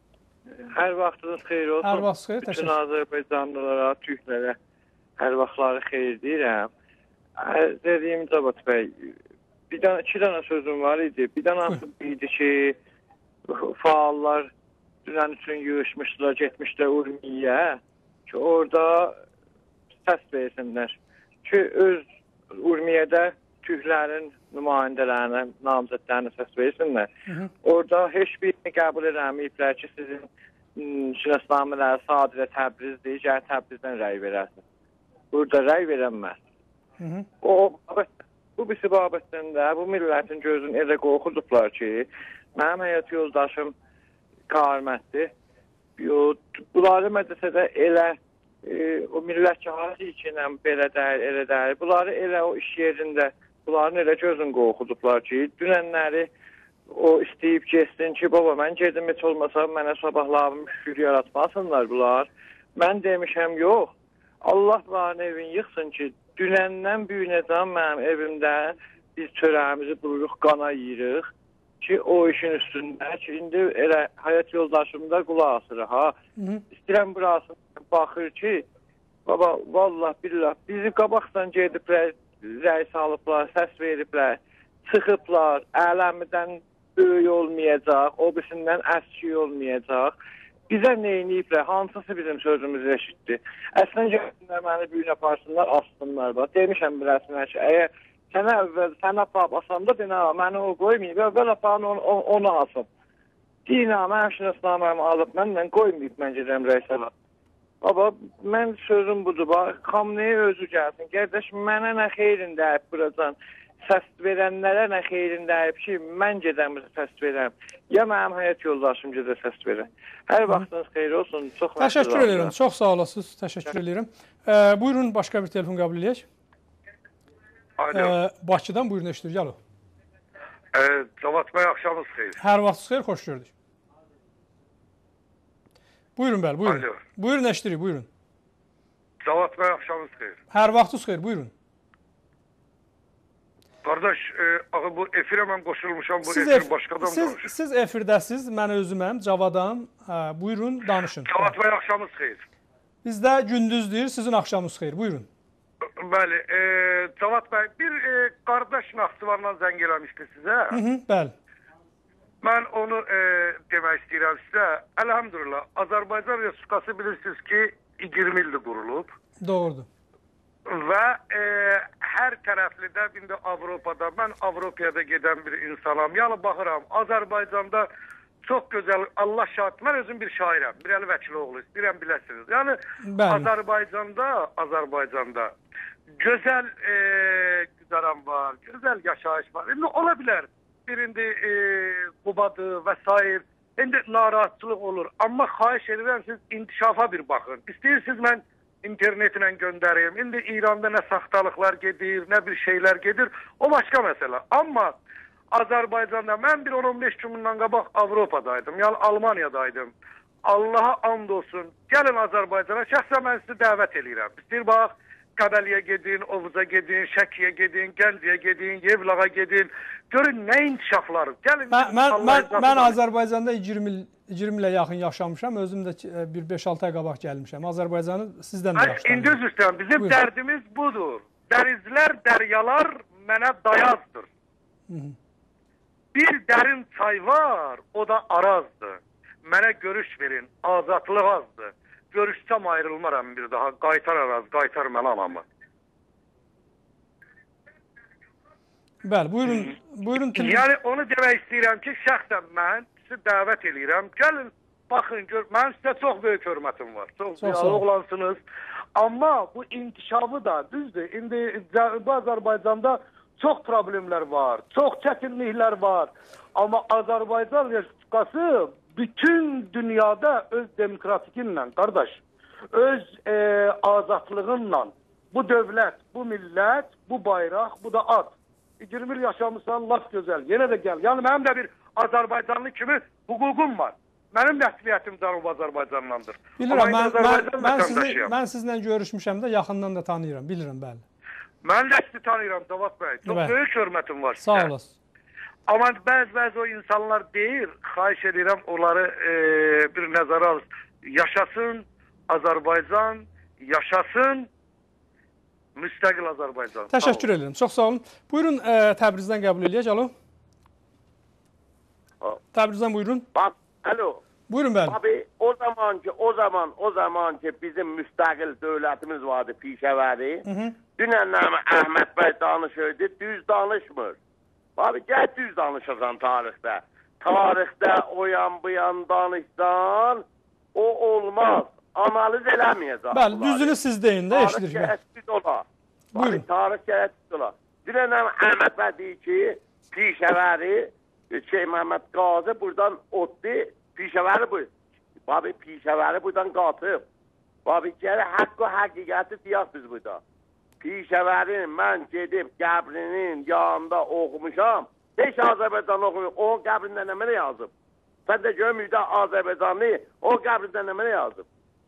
Hər vaxtınız xeyir olsun. Hər vaxt xeyir, bütün Azərbaycanlılara, Türklərə hər vaxtları xeyir deyirəm. Dediyim Cavad bəy, bir dənə, iki dənə sözüm var idi. Bir dənə idi ki, faallar dünən üçün yığışmışdılar, getmişlər Urmiyə ki, orada səs versinlər. Ki, öz Urmiyədə Türklərin nümayəndələrinə, namizədlərinə səs versinlər. Hı -hı. Orada heç birini qəbul edəməyiblər ki, sizin şinasnamələri Sadirə Təbrizdir, gəl Təbrizdən rəy verəsin. Burada rəy verənməz. Hı -hı. O, bu birisi babətdən də bu millətin gözünü elə qorxudublar ki, mənim həyat yoldaşım Qarmətdir. Bunları mədəsədə elə e, o millət cihazı içinə belə dəyir, elə dəyir. Bunları elə o iş yerində, bunların elə gözün qorxudublar ki, dünənləri o istəyib geçsin ki, baba mən gedim heç olmasa mənə sabahlarım şükür yaratmasınlar bunlar. Mən demişəm yox, Allah bunların evini yıxsın ki, dünəndən büyünəcəm mənim evimdə biz çörəyimizi buluruq, qana yiyirik ki, o işin üstündə ki, indi elə həyat yoldaşımda qulaq asır, ha. İstəyirəm burası baxır ki, baba, vallah, billah, bizi qabaqdan gediblər, rəy salıblar, səs veriblər, çıxıblar, ələmidən böyük olmayacaq, o birisindən əski olmayacaq. Bizə neyniyiblər, hansısı bizim sözümüzü eşitdi. Əslən gəlsinlər, məni büyün aparsınlar, assınlar. Demişəm bir rəsmə ki, əgər sənə əvvəl, sənə aparıb asamda, deyinə, məni o qoymayıb, əvvəl aparın onu, onu asın. Deyinə, mən şinasnaməni alıb, məndən qoymayıb, mən gedirəm rəysələ. Baba, mən sözüm budur, bax, Xamneyi özü gəlsin. Qardaş, mənə nə xeyrin dəyib buradan, səs verənlərə nə xeyrin dəyib ki, mən gedəmir səs verəm. Ya mənim həyat yoldaşım gedə səs verəm. Hər vaxtınız xeyir olsun. Çox təşəkkür edirəm, çox sağ olasınız, təşəkkür edirəm. Ee, buyurun, başqa bir telefon qəbul edək. Ee, Bakıdan buyurun, eşidir, gəl o. Ee, Cavad bəy, axşamınız xeyir. Hər vaxt xeyir, xoş gördük. Buyurun bəli, buyurun. Alo. Buyurun, eşidirik, buyurun. Cavad bəy, axşamınız xeyir. Hər vaxtınız xeyir, buyurun. Qardaş, e, bu efirə mən qoşulmuşam, bu efir başqadan danışır. Siz efirdəsiz, mən özüməm, Cavadam. Hə, buyurun, danışın. Cavad bəy, axşamınız xeyir. Bizdə gündüzdür, sizin axşamınız xeyir, buyurun. Bəli, e, Cavad bəy, bir e, qardaş Naxçıvandan zəng eləmişdi sizə. Hı -hı, bəli. Mən onu e, demək istəyirəm sizə. Əlhamdülillah, Azərbaycan Respublikası bilirsiniz ki, iyirmi ildir qurulub. Doğrudur. Və e, hər tərəflidə, indi Avropada, mən Avropaya da gedən bir insanam. Yəni, baxıram, Azərbaycanda çox gözəl, Allah şahid, mən özüm bir şairəm, bir Əli Vəkiloğlu, istəyirəm biləsiniz. Yəni, Bəli. Azərbaycanda, Azərbaycanda gözəl e, güzəran var, gözəl yaşayış var. İndi ola bilər, birində e, Qubadır və s. İndi narahatçılıq olur. Amma xahiş edirəm, siz intişafa bir baxın. İstəyirsiniz, mən internetinə göndərim. İndi İranda nə saxtalıqlar gedir, nə bir şeylər gedir. O başqa məsələ. Amma Azərbaycanda mən bir on on beş gün bundan qabaq Avropadaydım, yəni Almaniyadaydım. Allaha and olsun, gəlin Azərbaycana, şəxsən mən sizi dəvət edirəm. İstəyir bax, Qəbəliyə gedin, Ovuza gedin, Şəkiyə gedin, Gəncəyə gedin, Yevlağa gedin. Görün nə inkişafları. Gəlin. Mən, mən, mən, mən Azərbaycanda iyirmi ilə yaxın yaşamışam. Özüm də bir beş altı ay qabaq gəlmişəm. Azərbaycanı sizdən də yaşamışam. İndi üzr istəyirəm. Bizim Buyurun. dərdimiz budur. Dənizlər, dəryalar mənə dayazdır. Hı -hı. Bir dərin çay var, o da Arazdır. Mənə görüş verin, azadlıq azdır. Görüşsəm ayrılmaram bir daha. Qaytar Araz, qaytar mənə anamı. Bəli, buyurun. buyurun Yəni onu demək istəyirəm ki, şəxsən mən sizi dəvət edirəm. Gəlin, baxın, gör, mənim sizə çox böyük hörmətim var. Çox ziyalı oğlansınız. Amma bu inkişafı da, düzdür, indi bu Azərbaycanda çox problemlər var, çox çətinliklər var. Amma Azərbaycan Respublikası bütün dünyada öz demokratikinlə, qardaş, öz e, azadlığınla bu dövlət, bu millət, bu bayraq, bu da ad. iyirmi il yaşamışsan, laf gözəl, yenə də gəl. Yəni mənim də bir Azərbaycanlı kimi hüququm var. Mənim məsuliyyətim Cənub Azərbaycanlandır. Bilirəm, mən, mən, mən, sizi, mən sizinlə görüşmüşəm də, yaxından da tanıyıram, bilirəm, bəli. Mən də sizi tanıyıram, Cavad bəy. Çox bəli. Böyük hörmətim var sizə. Sağ olasın. Amma bəzi-bəzi o insanlar deyir, xahiş edirəm, onları e, bir nəzərə alın. Yaşasın Azərbaycan, yaşasın müstəqil Azərbaycan. Təşəkkür edirəm, çox sağ olun. Buyurun, e, Təbrizdən qəbul edək, alo. Təbrizdən buyurun. Bak, alo. Buyurun bəli. Abi o zaman ki, o zaman, o zaman ki bizim müstəqil dövlətimiz vardı, pişəvəri. Dünənləmi Əhməd bəy danışırdı, düz danışmır. Abi gəl düz danışırsan tarixdə. Tarixdə o yan bu yan danışsan, o olmaz. Analiz eləməyəcək. Bəli, düzünü siz deyin də, eşidir. Tarix gərəkdir ola. Buyurun. Tarix gərəkdir ola. Dünənləmi Əhməd bəy deyir ki, pişəvəri, şey Məhəmməd Qazi buradan otdu, pişəvəri bu. Abi pişəvəri buradan qatıb. Abi gələ haqq o həqiqəti deyək biz burada. Pişəvərin mən gedib qəbrinin yanında oxumuşam. Heç Azərbaycan oxumuşam. O qəbrində nə mənə yazıb? Sən də görmüşdə Azərbaycanlı o qəbrində nə mənə yazıb?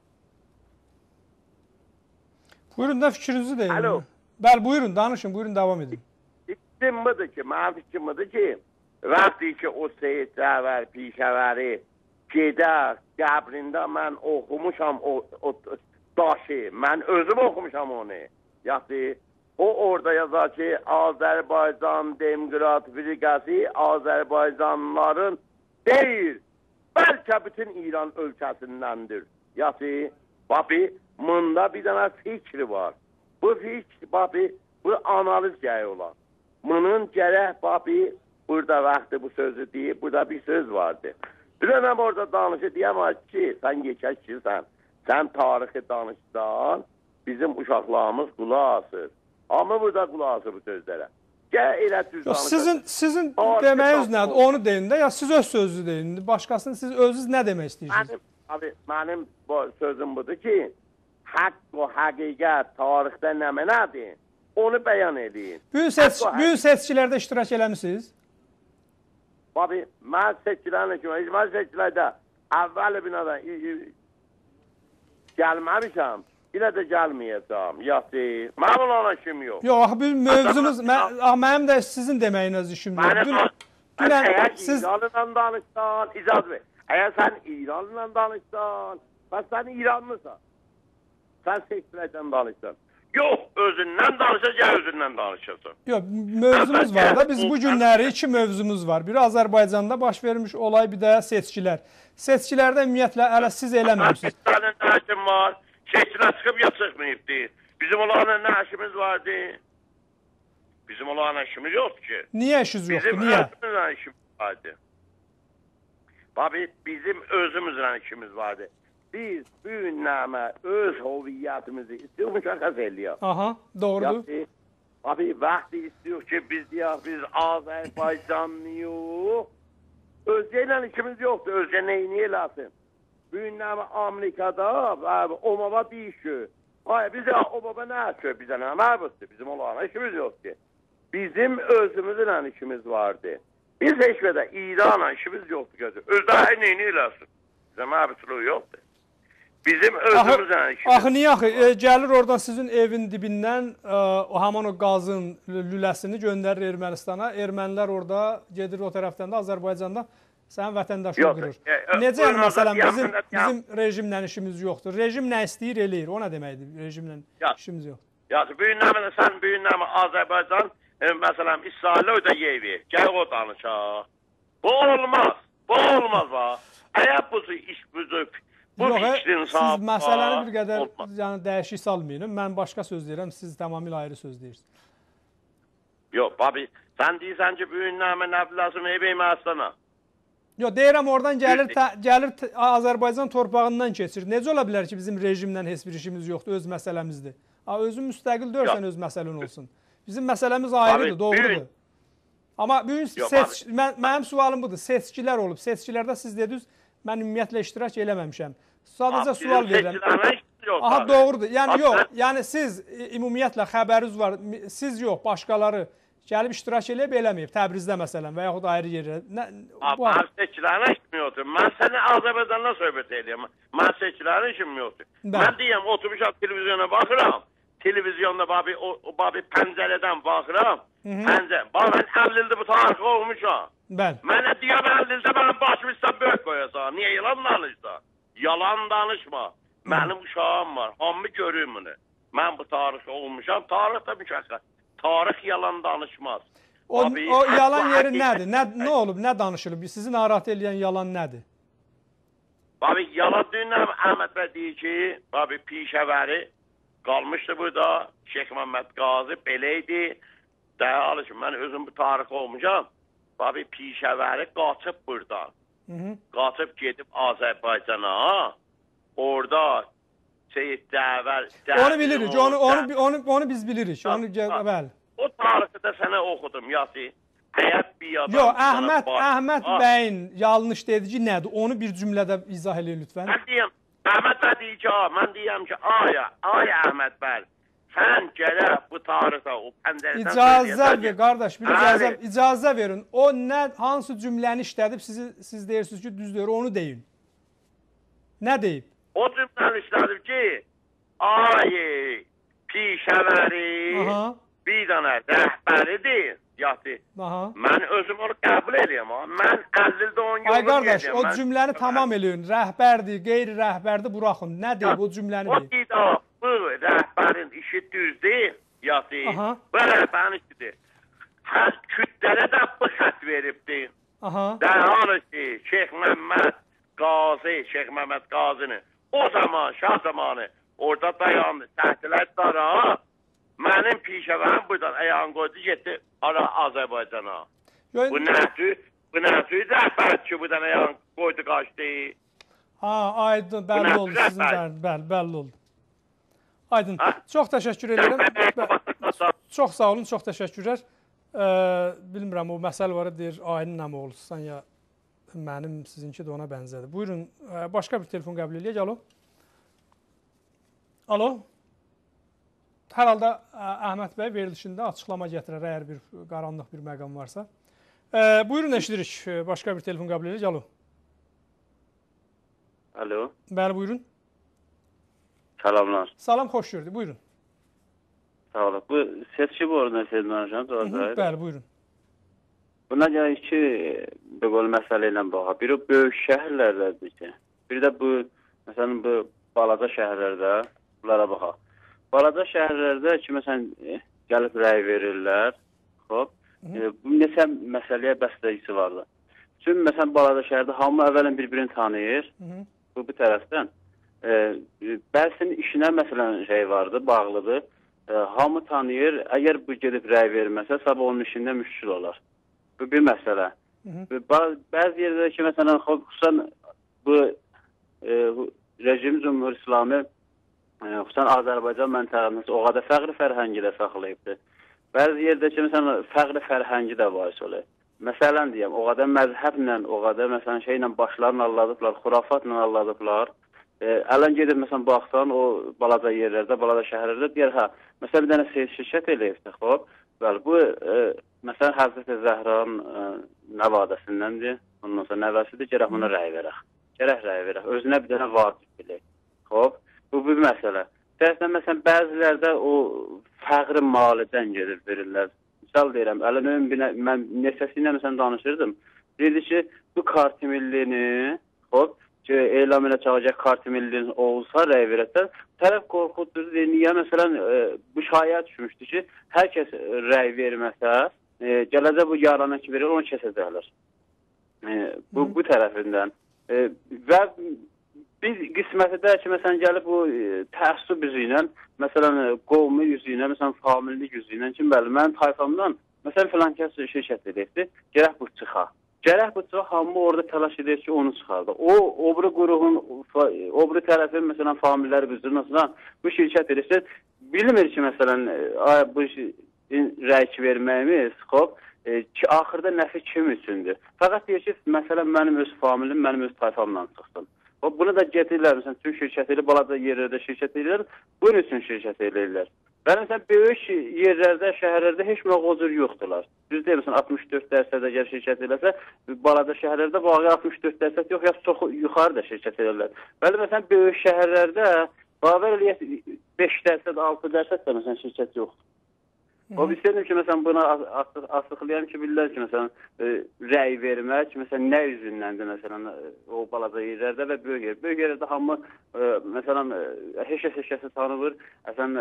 Buyurun da fikrinizi deyin. Alo. Bəli, buyurun, danışın, buyurun, devam edin. Fikrim budur ki, mənim fikrim budur ki, vəqti ki o Seyid Cəvər pişəvəri gedə qəbrində mən oxumuşam o, o daşı. Mən özüm oxumuşam onu. Yəni, o orada yazar ki, Azərbaycan Demokrat Firqəsi Azərbaycanlıların deyil, bəlkə bütün İran ölkəsindəndir. Yəni, babi, bunda bir dənə fikri var. Bu fikr, babi, bu analiz gəyi olar. Bunun gərək, babi, burada vaxtı bu sözü deyib, burada bir söz vardı. Bir dənəm orada danışı deyəmez ki, sən yekəşirsən, sən tarixi danışsan, bizim uşaqlarımız qulaq asır. Amma burada qulaq asır bu sözlərə. Gəl elə düz danışır. Sizin, sizin deməyiniz nədir? Onu deyin də, ya siz öz sözü deyin. Başqasını siz özünüz nə demək istəyirsiniz? Mənim, abi, mənim bu sözüm budur ki, haqq o həqiqət tarixdə nə mənədir, onu bəyan edin. Bugün, seç, bugün seçkilərdə iştirak eləmişsiniz? Abi, mən seçkilərlə ki, mən seçkilərdə əvvəl binada gəlməmişəm. Yine de gəlməyəcəm. Yaxşı. Mənim olan işim yox. Yox, bir mövzunuz, mən, mənim də sizin deməyiniz işim yox. Mənim, dün, əgər siz... İranla danışsan, icaz ver. Əgər sən İranla danışsan, bəs sən İranlısan. Sən seçkilərdən danışsan. Yox, özündən danışacaq, özündən danışasan. Yox, mövzumuz var da, biz bu günləri iki mövzumuz var. Biri Azərbaycanda baş vermiş olay, bir də seçkilər. Seçkilərdə ümumiyyətlə hələ siz eləməmişsiniz. Sənin nə işin var? Seçkiler çıkıp ya çıkmayıptı. Bizim olan ne işimiz vardı? Bizim olan işimiz yok ki. Niye işiniz yoktu? Bizim Niye? Bizim işimiz vardı. Babi bizim özümüzlə işimiz vardı. Biz bu günləmə öz hoviyyətimizi istiyoruz müşəxəs eləyək. Aha, doğrudur. Yəni, abi vaxtı istiyoruz ki biz deyək, biz Azərbaycanlıyıq. Özgə ilə işimiz yoxdur, özgə neyini eləsin. Bu günləmə Amerikada o baba deyir ki, ay biz o baba nə açıyor bizə nə mərbutdur, bizim olana işimiz yoxdur. Bizim özümüzlə işimiz vardı. Biz heç qədər İranla işimiz yoxdur gözü. Özdə neyini eləsin? Bizə mərbutluğu yoxdur. Bizim özümüzlə işimiz. Axı niyə axı? E, gəlir oradan sizin evin dibindən e, o haman o qazın lüləsini göndərir Ermənistana. Ermənilər orada gedir o tərəfdən də Azərbaycanda sənin vətəndaşını qırır. E, e, Necə yəni məsələn bizim, bizim rejimlə işimiz yoxdur? Rejim nə istəyir eləyir. O nə deməkdir? Rejimlə ya, işimiz yoxdur. Ya bu günləmə sən bu günləmə Azərbaycan e, məsələn İsrail'ə ödəyevi. Gəl o danışaq. Bu olmaz. Bu olmaz ha. Əgər bu iş büzüb Yox, siz məsələni bir qədər yəni, dəyişik salmayın. Mən başqa söz deyirəm, siz tamamilə ayrı söz deyirsiniz. Yox, babi, sən deyirsən ki, bu günləmə nə biləsim, eybəyim əslana. Yox, deyirəm, oradan gəlir, tə, gəlir tə, Azərbaycan torpağından keçir. Necə ola bilər ki, bizim rejimlə heç bir işimiz yoxdur, öz məsələmizdir. Özün müstəqil dörsən, öz məsələn olsun. Bizim məsələmiz ayrıdır, doğrudur. Amma bu gün seç, mən, mənim sualım budur, seçkilər olub. Seçkilərdə siz dediniz, mən ümumiyyətlə iştirak eləməmişəm. Sadəcə sual verirəm. Aha, doğrudur. Yəni yox, yəni siz ümumiyyətlə xəbəriniz var. Siz yox, başqaları gəlib iştirak eləyib eləməyib. Təbrizdə məsələn və yaxud ayrı yerdə. Mən seçkilərinə işim yoxdur. Mən səni Azərbaycandan söhbət edirəm. Mən seçkilərinə işim yoxdur. Mən deyəm, oturmuşam televizyona baxıram. Televizyonda babi, o, o babi pəncərədən baxıram. Pəncərə. Bax, mən əlli ildə bu tarixi olmuşam. Bəli. Mənə deyəm, əlli ildə mənim başımı istə böyük qoyasan. Niyə yalan danışsan? Yalan danışma. Mənim uşağım var. Hamı görür bunu. Mən bu tarixi olmuşam. Tarix də müşəxəs. Tarix yalan danışmaz. O, Abi, o yalan yeri nədir? Nə, nə olub? Nə danışılıb? Sizi narahat edən yalan nədir? Babi, yalan dünəm Əhməd bəy deyir ki, babi, pişəvəri qalmışdı burada. Şeyx Məmməd Qazi beləydi. Dəyə ki, mən özüm bu tarixi olmuşam. Babi, pişəvəri qaçıb buradan. Hı -hı. Qaçıb gedib Azərbaycana. Orada şey dəvər... Onu bilirik, onu, onu, onu, onu biz bilirik. Onu, bəli. O tarixi də sənə oxudum, Yasi. Həyat bir adam... Yox, Əhməd, Əhməd bəyin yanlış dedici nədir? Onu bir cümlədə izah edin lütfən. Mən deyəm, Əhməd bəy deyir ki, mən deyəm ki, aya, aya Əhməd bəy, sən gələ bu tarixə, o pəncərədən... İcazə ver, qardaş, bir icazə, icazə verin. O nə, hansı cümləni işlədib, sizi, siz deyirsiniz ki, düz deyir, onu deyin. Nə deyib? O cümləni işlədib ki, ayı, pişəvəri, bir dənə rəhbəridir, Yasi. Mən özüm onu qəbul edirəm. Mən əlli ildə on yolunu Ay qardaş, o cümləni tamam eləyin. Rəhbərdir, qeyri-rəhbərdir, buraxın. Nə deyib, o cümləni deyib? O deyib, bu rəhbərin işi düzdür, Yasi. Bu rəhbərin işidir. Hər kütlərə də bu xət veribdir. Dərhanı ki, Şeyx Məmməd Qazi, Şeyx Məmməd Qazini o zaman, şah zamanı orada dayandı, təhdilər dara. Mənim pişəvərim buradan ayağını qoydu, getdi ara Azərbaycana. Bu nətü, bu nətü rəhbər ki, buradan ayağını qoydu, qaçdı. Ha, aydın, bəlli oldu sizin dərdi, bəli, bəlli oldu. Aydın, çox təşəkkür edirəm. Çox sağ olun, çox təşəkkürlər. Bilmirəm, o məsəl var, deyir, ayının nəmi olursan ya, mənim sizinki də ona bənzədir. Buyurun, başqa bir telefon qəbul edək, alo. Alo. Hər halda Əhməd bəy verilişində açıqlama gətirər, əgər bir qaranlıq bir məqam varsa. E, buyurun, eşidirik. Başqa bir telefon qəbul edirik. Alo. Alo. Bəli, buyurun. Salamlar. Salam, xoş gördük. Buyurun. Sağ olun. Bu seçki borundan siz danışan. Bəli, buyurun. Buna görə iki belə məsələ ilə baxaq. Biri böyük şəhərlərdədir ki. Biri də bu, məsələn, bu balaca şəhərlərdə bunlara baxaq. Balaca şəhərlərdə ki, məsələn, gəlib rəy verirlər. Hop. E, bu neçə məsələyə bəstəgisi vardı. Çünki, məsələn, balaca şəhərdə hamı əvvələn bir-birini tanıyır. Hı -hı. Bu, bu tərəfdən. E, Bəlsin işinə, məsələn, şey vardı, bağlıdır. E, hamı tanıyır. Əgər bu gedib rəy verməsə, sabah onun işində müşkül olar. Bu bir məsələ. Bəzi yerdə ki, məsələn, xüsusən bu e, rejim Cumhur İslami, e, xüsusən Azərbaycan məntəqəsində o qədər fəqri fərhəngi də saxlayıbdır. Bəzi yerdə ki, məsələn, fəqri fərhəngi də var olur. Məsələn deyəm, o qədər məzhəblə, o qədər məsələn şeylə başlarını alladıblar, xurafatla alladıblar. Ələn gedib, məsələn, baxsan, o balaca yerlərdə, balaca şəhərlərdə deyər, hə, məsələn, bir dənə şirkət eləyibdir, xob. Bəli, bu, e, məsələn, Həzrəti Zəhran e, nəvadəsindəndir, ondan sonra nəvəsidir, gərək buna rəy verək. Gərək rəy verək, özünə bir dənə vacib bilək. Xob, bu bir məsələ. Dərsdən, məsələn, bəzilərdə o fəqri malidən gedir, verirlər. Misal deyirəm, ələn ön, mən neçəsi ilə məsələn danışırdım. Deyirdi ki, bu kartı millini, xob, ki, elam elə çağacaq kartı millinin olsa, rəy verətlər, tərəf qorxuddur, niyə məsələn, e, bu şaya düşmüşdür ki, hər kəs rəy verməsə, e, gələcək bu yarana ki verir, onu kəsəcəklər. E, bu, bu tərəfindən. E, və biz qisməti də ki, məsələn, gəlib bu e, təəssüb üzü ilə, məsələn, qovmi yüzü ilə, məsələn, famillik yüzü ilə ki, bəli, mənim tayfamdan, məsələn, filan kəs şirkət edəkdir, gərək bu çıxa. Gərək bu çıxaq, hamı orada təlaş edir ki, onu çıxardı. O, obri qurğun, obri tərəfin, məsələn, familləri bizdir, məsələn, bu şirkət edirsə, bilmir ki, məsələn, bu rəy verməyimiz, xop, e, ki, axırda nəfi kim üçündür. Fəqət deyir ki, məsələn, mənim öz familim, mənim öz tayfamla çıxsın. O, bunu da getirlər, məsələn, tüm şirkət edir, balaca yerlərdə şirkət edirlər, bunun üçün şirkət edirlər. Və məsələn, böyük yerlərdə, şəhərlərdə heç məğozur yoxdurlar. Düz deyil, məsələn, altmış dörd dərsədə əgər şirkət eləsə, balada şəhərlərdə vaqiə altmış dörd dərsət yox, ya çox yuxarıda şirkət edirlər. Bəli, məsələn, böyük şəhərlərdə baver eləyək beş dərsət, altı dərsət də məsələn şirkət yoxdur. O, istəyirdim ki, məsələn, buna asıqlayam ki, bilirlər ki, məsələn, e, rəy vermək, məsələn, nə üzündəndir, məsələn, o balaca yerlərdə və böyük yer. Böyük yerlərdə hamı, e, məsələn, heşə-heşəsi tanınır, məsələn,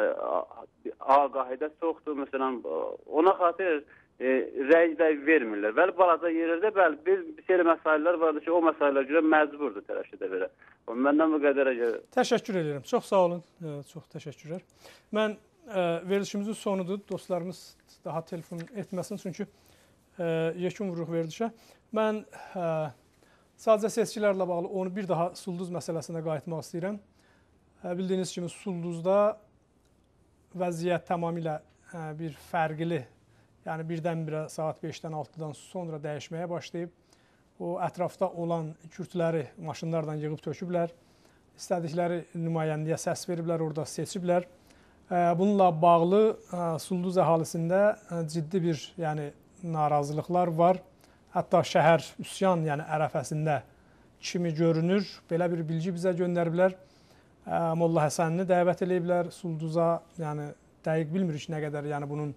ağahidə çoxdur, məsələn, ona xatir e, rəy də vermirlər. Bəli, balaca yerlərdə, bəli, bir, bir şeylə məsailələr vardır ki, o məsailələr görə məcburdur tərəfdə verə. Məndən bu qədərə görə. Təşəkkür edirəm. Çox sağ olun. Çox təşəkkürlər. Mən verilişimizin sonudur. Dostlarımız daha telefon etməsin, çünki e, yekun vururuq verilişə. Mən e, sadəcə seçkilərlə bağlı onu bir daha Sulduz məsələsinə qayıtmaq istəyirəm. E, bildiyiniz kimi Sulduzda vəziyyət tamamilə e, bir fərqli, yəni birdən-birə saat beşdən altıdan sonra dəyişməyə başlayıb. O ətrafda olan kürdləri maşınlardan yığıb töküblər. İstədikləri nümayəndəyə səs veriblər, orada seçiblər. Bununla bağlı Sulduz əhalisində ciddi bir yəni, narazılıqlar var. Hətta şəhər üsyan yəni, ərəfəsində kimi görünür. Belə bir bilgi bizə göndəriblər. Molla Həsənini dəvət ediblər Sulduza. Yəni, dəqiq bilmirik nə qədər yəni, bunun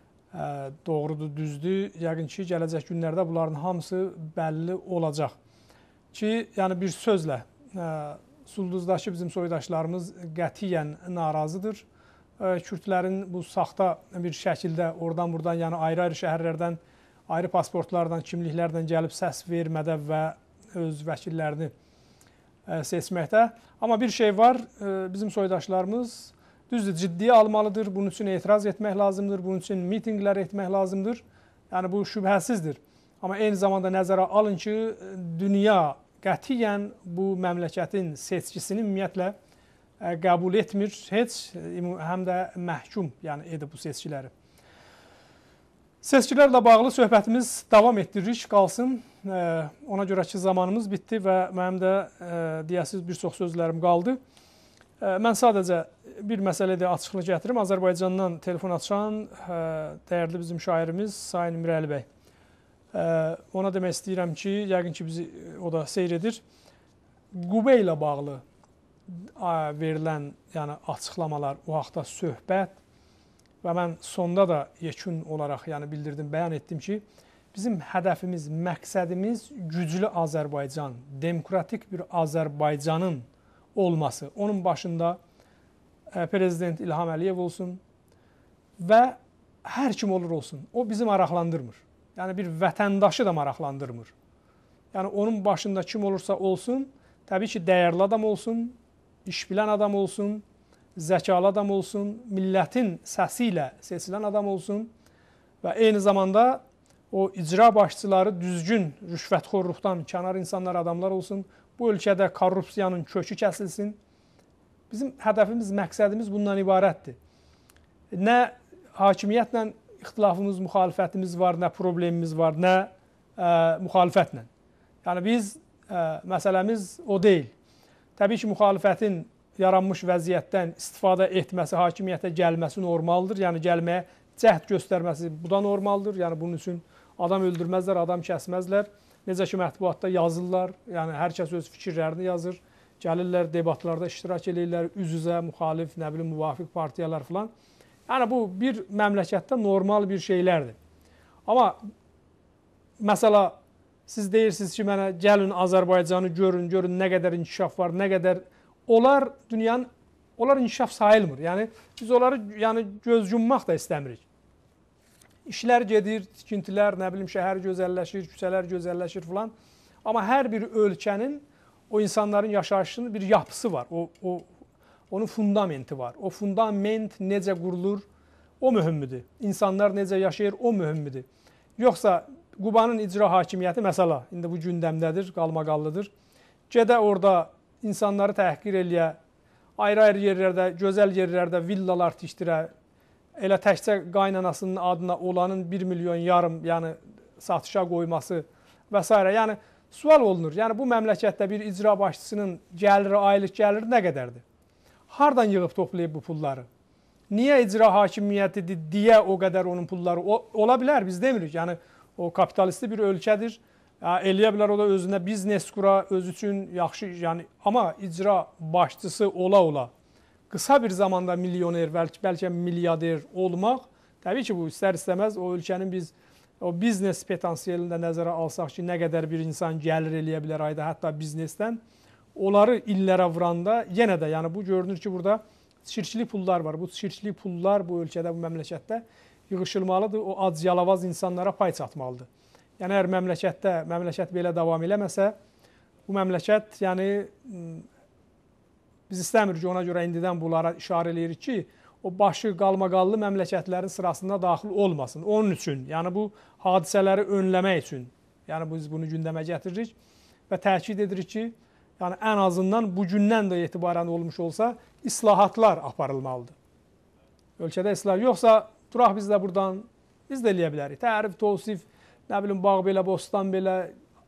doğrudur, düzdür. Yəqin ki, gələcək günlərdə bunların hamısı bəlli olacaq. Ki, yəni bir sözlə, Sulduzdakı bizim soydaşlarımız qətiyyən narazıdır. Kürdlərin bu saxta bir şəkildə oradan-buradan, yəni ayrı-ayrı şəhərlərdən, ayrı pasportlardan, kimliklərdən gəlib səs vermədə və öz vəkillərini seçməkdə. Amma bir şey var, bizim soydaşlarımız düzdür, ciddiyə almalıdır, bunun üçün etiraz etmək lazımdır, bunun üçün mitinqlər etmək lazımdır. Yəni bu şübhəsizdir. Amma eyni zamanda nəzərə alın ki, dünya qətiyyən bu məmləkətin seçkisini ümumiyyətlə qəbul etmir, heç həm də məhkum yəni, edib bu seçkiləri. Seçkilərlə bağlı söhbətimiz davam etdiririk, qalsın. Ona görə ki, zamanımız bitdi və mənim də deyəsiz bir çox sözlərim qaldı. Mən sadəcə bir məsələdə açıqlıq gətirim. Azərbaycandan telefon açan dəyərli bizim şairimiz Sayın Mirəli bəy. Ona demək istəyirəm ki, yəqin ki, bizi o da seyr edir. Qubə ilə bağlı verilən yəni, açıqlamalar, o haqda söhbət və mən sonda da yekun olaraq yəni, bildirdim, bəyan etdim ki, bizim hədəfimiz, məqsədimiz güclü Azərbaycan, demokratik bir Azərbaycanın olması. Onun başında Prezident İlham Əliyev olsun və hər kim olur olsun. O bizi maraqlandırmır. Yəni bir vətəndaşı da maraqlandırmır. Yəni onun başında kim olursa olsun, təbii ki, dəyərli adam olsun, işbilən adam olsun, zəkalı adam olsun, millətin səsi ilə seçilən adam olsun və eyni zamanda o icra başçıları düzgün rüşvətxorluqdan kənar insanlar, adamlar olsun. Bu ölkədə korrupsiyanın kökü kəsilsin. Bizim hədəfimiz, məqsədimiz bundan ibarətdir. Nə hakimiyyətlə ixtilafımız, müxalifətimiz var, nə problemimiz var, nə ə, müxalifətlə. Yəni biz, ə, məsələmiz o deyil. Təbii ki, müxalifətin yaranmış vəziyyətdən istifadə etməsi, hakimiyyətə gəlməsi normaldır. Yəni gəlməyə cəhd göstərməsi bu da normaldır. Yəni bunun üçün adam öldürməzlər, adam kəsməzlər. Necə ki, mətbuatda yazırlar, yəni hər kəs öz fikirlərini yazır. Gəlirlər, debatlarda iştirak edirlər, üz-üzə, müxalif, nə bilim, müvafiq partiyalar filan. Yəni bu bir məmləkətdə normal bir şeylərdir. Amma məsələ siz deyirsiniz ki, mənə gəlin Azərbaycanı görün, görün nə qədər inkişaf var, nə qədər... Onlar dünyanın, onlar inkişaf sayılmır. Yəni biz onları yəni, göz yummaq da istəmirik. İşlər gedir, tikintilər, nə bilim, şəhər gözəlləşir, küçələr gözəlləşir filan. Amma hər bir ölkənin o insanların yaşayışının bir yapısı var. O, o, onun fundamenti var. O fundament necə qurulur, o mühümdür. İnsanlar necə yaşayır, o mühümdür. Yoxsa Qubanın icra hakimiyyəti, məsələ, indi bu gündəmdədir, qalmaqallıdır. Gedə orada insanları təhqir eləyə, ayrı-ayrı yerlərdə, gözəl yerlərdə villalar tikdirə, elə təkcə qaynanasının adına olanın bir milyon yarım yəni, satışa qoyması və s. Yəni, sual olunur. Yəni, bu məmləkətdə bir icra başçısının gəliri, aylıq gəliri nə qədərdir? Hardan yığıb toplayıb bu pulları? Niyə icra hakimiyyətidir deyə o qədər onun pulları? O, ola bilər, biz demirik. Yəni, o kapitalistli bir ölkədir. Yəni, eləyə bilər, o da özünə biznes qura, öz üçün yaxşı, yəni, amma icra başçısı ola-ola qısa bir zamanda milyoner, bəlkə, bəlkə milyarder olmaq, təbii ki, bu istər-istəməz o ölkənin biz o biznes potansiyelində nəzərə alsaq ki, nə qədər bir insan gəlir eləyə bilər ayda, hətta biznesdən, onları illərə vuranda yenə də, yəni bu görünür ki, burada çirkli pullar var. Bu çirkli pullar bu ölkədə, bu məmləkətdə yığışılmalıdır, o ac-yalavaz insanlara pay çatmalıdır. Yəni, əgər məmləkətdə, məmləkət belə davam eləməsə, bu məmləkət, yəni, biz istəmirik ki, ona görə indidən bunlara işarə eləyirik ki, o başı qalmaqallı məmləkətlərin sırasında daxil olmasın. Onun üçün, yəni bu hadisələri önləmək üçün, yəni biz bunu gündəmə gətiririk və təkid edirik ki, yəni ən azından bugündən də etibarən olmuş olsa, islahatlar aparılmalıdır. Ölkədə islah yoxsa, duraq biz də buradan, biz də eləyə bilərik. Tərif, tosif, nə bilim, bağ belə, bostan belə,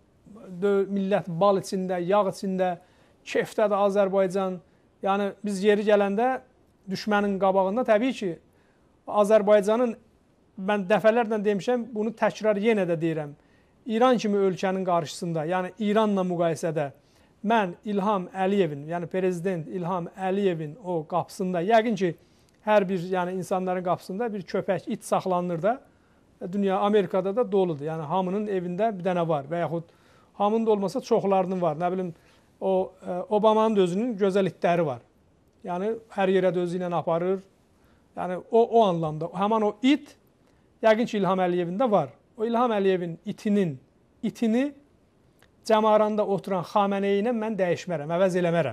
millət bal içində, yağ içində, kefdədir Azərbaycan. Yəni, biz yeri gələndə düşmənin qabağında təbii ki, Azərbaycanın, mən dəfələrlə demişəm, bunu təkrar yenə də deyirəm, İran kimi ölkənin qarşısında, yəni İranla müqayisədə, mən İlham Əliyevin, yəni prezident İlham Əliyevin o qapısında, yəqin ki, hər bir yəni, insanların qapısında bir köpək, it saxlanır da, dünya Amerikada da doludur. Yəni, hamının evində bir dənə var və yaxud hamının da olmasa çoxlarının var. Nə bilim, o Obamanın da özünün gözəl itləri var. Yəni, hər yerə də özü ilə aparır. Yəni, o, o anlamda, həman o it, yəqin ki, İlham Əliyevin də var. O İlham Əliyevin itinin, itini cəmaranda oturan Xameneyi ilə mən dəyişmərəm, əvəz eləmərəm.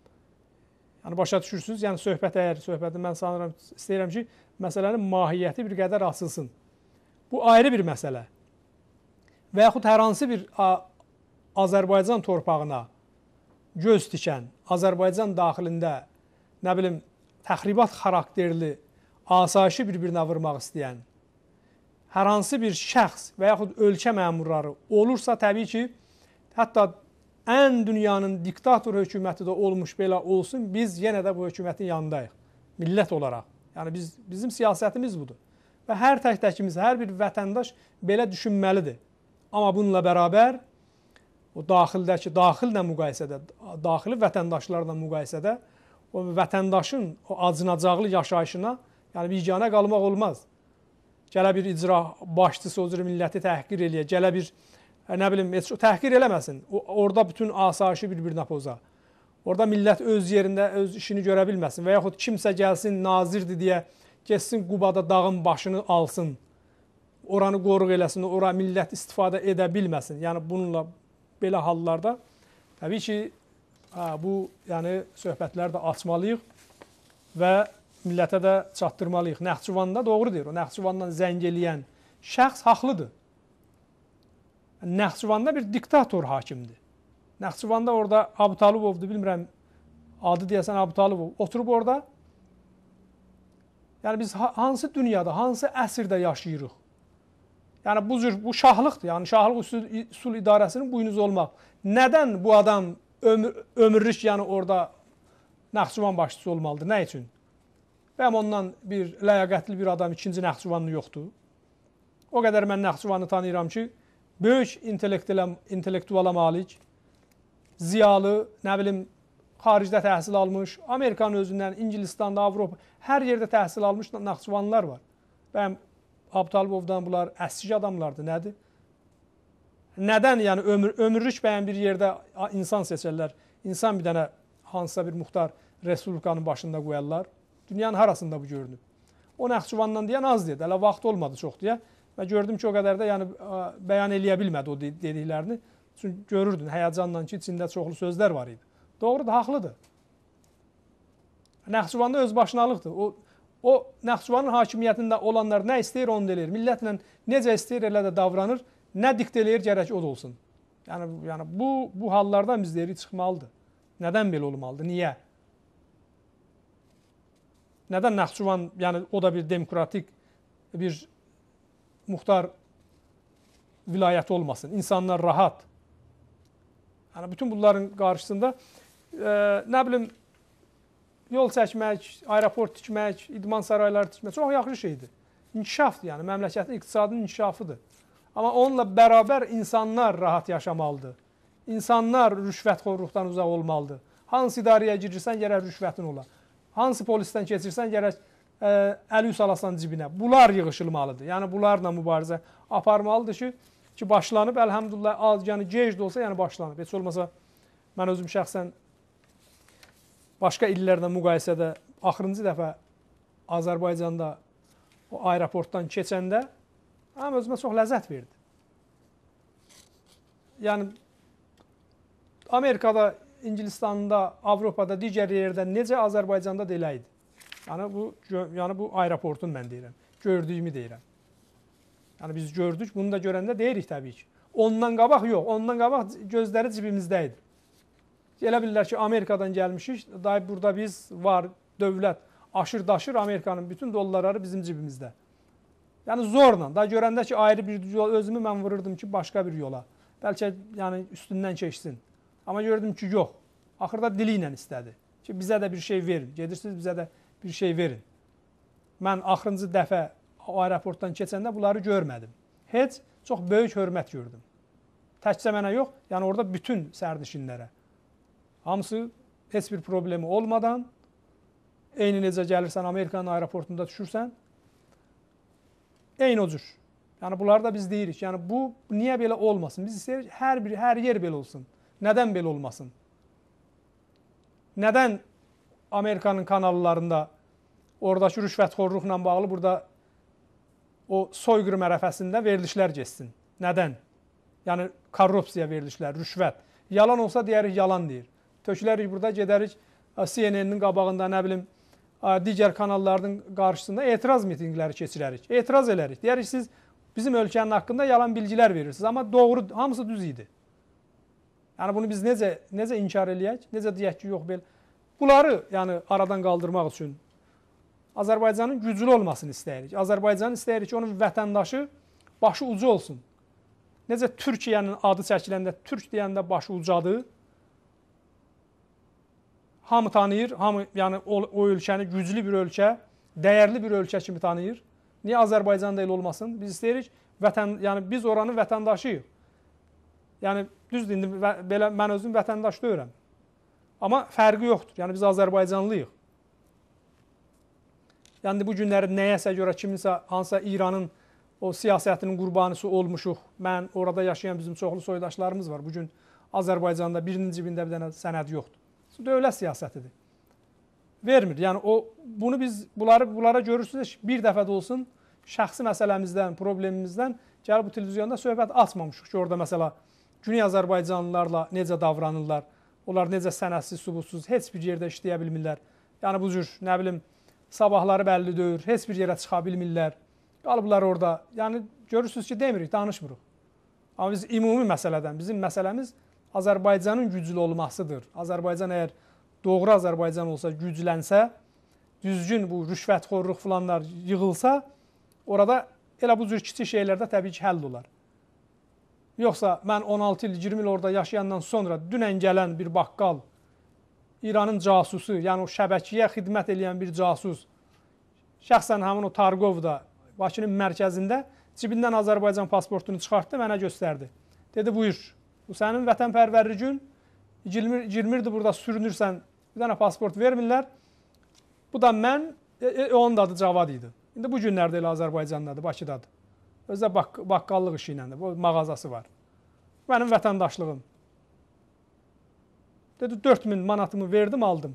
Yəni, başa düşürsünüz, yəni söhbət əgər, söhbəti mən sanıram, istəyirəm ki, məsələnin mahiyyəti bir qədər açılsın. Bu ayrı bir məsələ. Və yaxud hər hansı bir Azərbaycan torpağına göz tikən, Azərbaycan daxilində, nə bilim, təxribat xarakterli, asayişi bir-birinə vurmaq istəyən, hər hansı bir şəxs və yaxud ölkə məmurları olursa, təbii ki, hətta ən dünyanın diktator hökuməti də olmuş belə olsun, biz yenə də bu hökumətin yanındayıq, millət olaraq. Yəni, biz, bizim siyasətimiz budur. Və hər tək-təkimiz, hər bir vətəndaş belə düşünməlidir. Amma bununla bərabər, o daxildəki, daxillə müqayisədə, daxili vətəndaşlarla müqayisədə, o vətəndaşın o acınacaqlı yaşayışına, yəni biganə qalmaq olmaz. Gələ bir icra başçısı, o cür milləti təhqir eləyə, gələ bir, nə bilim, təhqir eləməsin. O, orada bütün asayişi bir-birinə poza. Orada millət öz yerində öz işini görə bilməsin və yaxud kimsə gəlsin, nazirdir deyə, geçsin Qubada dağın başını alsın, oranı qoruq eləsin, ora millət istifadə edə bilməsin. Yəni, bununla belə hallarda təbii ki, hə, bu yəni, söhbətləri də açmalıyıq və millətə də çatdırmalıyıq. Naxçıvanda doğru deyir, o Naxçıvandan zəng eləyən şəxs haqlıdır. Naxçıvanda bir diktator hakimdir. Naxçıvanda orada Abutalovdur, bilmirəm, adı deyəsən Abutalov. Oturub orada, yəni biz hansı dünyada, hansı əsrdə yaşayırıq? Yəni bu cür, bu şahlıqdır. Yəni şahlıq usul, usul idarəsinin buynuzu olmaq. Nədən bu adam ömür, ömürlük yəni orada Naxçıvan başçısı olmalıdır? Nə üçün? Bəyəm ondan bir ləyaqətli bir adam ikinci Naxçıvanlı yoxdur. O qədər mən Naxçıvanı tanıyıram ki, böyük intellektuala malik, ziyalı, nə bilim, xaricdə təhsil almış, Amerikanın özündən, İngilistanda, Avropa, hər yerdə təhsil almış Naxçıvanlılar var. Bəyəm Abutalovdan bunlar əsrik adamlardır, nədir? Nədən yəni ömür, ömürlük bəyəm bir yerdə insan seçərlər, insan bir dənə hansısa bir muxtar respublikanın başında qoyarlar. Dünyanın harasında bu görünüb. O Naxçıvandan deyən az dedi, hələ vaxt olmadı çox deyə. Və gördüm ki, o qədər də yəni, bəyan eləyə bilmədi o dediklərini. Çünki görürdün həyəcanla ki, içində çoxlu sözlər var idi. Doğrudur, haqlıdır. Naxçıvanda özbaşınalıqdır. O, o Naxçıvanın hakimiyyətində olanlar nə istəyir, onu deyir. Millətlə necə istəyir, elə də davranır. Nə dikt eləyir, gərək o da olsun. Yəni, yəni bu, bu hallardan biz deyirik çıxmalıdır. Nədən belə olmalıdır? Niyə? Nədən Naxçıvan, yəni o da bir demokratik bir muxtar vilayəti olmasın? İnsanlar rahat. Yəni bütün bunların qarşısında e, nə bilim, yol çəkmək, aeroport tikmək, idman sarayları tikmək çox yaxşı şeydir. İnkişafdır, yəni məmləkətin iqtisadının inkişafıdır. Amma onunla bərabər insanlar rahat yaşamalıdır. İnsanlar rüşvətxorluqdan uzaq olmalıdır. Hansı idarəyə girirsən, gərək rüşvətin ola. Hansı polisdən keçirsən, gərək ə, əli salasan cibinə. Bunlar yığışılmalıdır. Yəni bunlarla mübarizə aparmalıdır ki, ki başlanıb, əlhamdülillah, az, yəni gec də olsa, yəni başlanıb. Heç olmasa, mən özüm şəxsən başqa illərlə müqayisədə axırıncı dəfə Azərbaycanda o aeroportdan keçəndə həm özümə çox ləzzət verdi. Yəni Amerikada, İngilistanda, Avropada, digər yerdə necə Azərbaycanda da elə idi. Yəni bu, yəni bu aeroportun mən deyirəm, gördüyümü deyirəm. Yəni biz gördük, bunu da görəndə deyirik təbii ki. Ondan qabaq yox, ondan qabaq gözləri cibimizdə idi. Elə bilirlər ki, Amerikadan gəlmişik, dahi burada biz var, dövlət, aşır daşır Amerikanın bütün dollarları bizim cibimizdə. Yəni zorla, da görəndə ki, ayrı bir yol, özümü mən vururdum ki, başqa bir yola. Bəlkə yəni, üstündən keçsin. Amma gördüm ki, yox. Axırda dili ilə istədi ki, bizə də bir şey verin. Gedirsiniz, bizə də bir şey verin. Mən axırıncı dəfə aeroportdan keçəndə bunları görmədim. Heç çox böyük hörmət gördüm. Təkcə mənə yox, yəni orada bütün sərnişinlərə. Hamısı heç bir problemi olmadan, eyni necə gəlirsən, Amerikanın aeroportunda düşürsən, eyni o cür. Yəni bunları da biz deyirik. Yəni bu niyə belə olmasın? Biz istəyirik hər bir hər yer belə olsun. Nədən belə olmasın? Nədən Amerikanın kanallarında oradakı rüşvətxorluqla bağlı burada o soyqırım ərəfəsində verilişlər geçsin? Nədən? Yəni korrupsiya verilişlər, rüşvət. Yalan olsa deyərik, yalan deyir. Tökülərik burada, gedərik C N N-nin qabağında, nə bilim, digər kanalların qarşısında etiraz mitinqləri keçirərik. Etiraz elərik. Deyərik, siz bizim ölkənin haqqında yalan bilgilər verirsiniz. Amma doğru, hamısı düz idi. Yəni bunu biz necə, necə inkar eləyək? Necə deyək ki, yox belə. Bunları yəni, aradan qaldırmaq üçün Azərbaycanın güclü olmasını istəyirik. Azərbaycanın istəyirik ki, onun vətəndaşı başı ucu olsun. Necə Türkiyənin adı çəkiləndə, Türk deyəndə başı ucadır. Hamı tanıyır, hamı yəni, o, o ölkəni güclü bir ölkə, dəyərli bir ölkə kimi tanıyır. Niyə Azərbaycanda elə olmasın? Biz istəyirik, vətən, yəni biz oranın vətəndaşıyıq. Yəni düzdür, indi belə mən özüm vətəndaş deyirəm. Amma fərqi yoxdur. Yəni biz Azərbaycanlıyıq. Yəni bu günləri nəyəsə görə kiminsə hansısa İranın o siyasətinin qurbanısı olmuşuq. Mən orada yaşayan bizim çoxlu soydaşlarımız var. Bugün Azərbaycanda birinin cibində bir dənə sənəd yoxdur. Dövlət siyasətidir. Vermir. Yəni o bunu biz bunları bunlara görürsünüz bir dəfə də olsun şəxsi məsələmizdən, problemimizdən gəlib bu televizyonda söhbət açmamışıq ki, orada məsələ Güney Azərbaycanlılarla necə davranırlar, onlar necə sənədsiz, subutsuz, heç bir yerdə işləyə bilmirlər. Yəni bu cür, nə bilim, sabahları bəlli deyil, heç bir yerə çıxa bilmirlər. Qalıblar orada. Yəni görürsünüz ki, demirik, danışmırıq. Amma biz ümumi məsələdən, bizim məsələmiz Azərbaycanın güclü olmasıdır. Azərbaycan əgər doğru Azərbaycan olsa, güclənsə, düzgün bu rüşvətxorluq filanlar yığılsa, orada elə bu cür kiçik şeylərdə təbii ki, həll olar. Yoxsa mən on altı il, iyirmi il orada yaşayandan sonra dünən gələn bir baqqal, İranın casusu, yəni o şəbəkəyə xidmət edən bir casus, şəxsən həmin o Targovda, Bakının mərkəzində cibindən Azərbaycan pasportunu çıxartdı, mənə göstərdi. Dedi, buyur, bu sənin vətənpərvərliyin, iyirmi ildir burada sürünürsən, bir dənə pasport vermirlər. Bu da mən, e, onun da adı Cavad idi. İndi bu günlərdə elə Azərbaycandadır, Bakıdadır. Özdə bak baqqallıq işi iləndir, bu mağazası var. Mənim vətəndaşlığım. Dedi, dörd min manatımı verdim, aldım.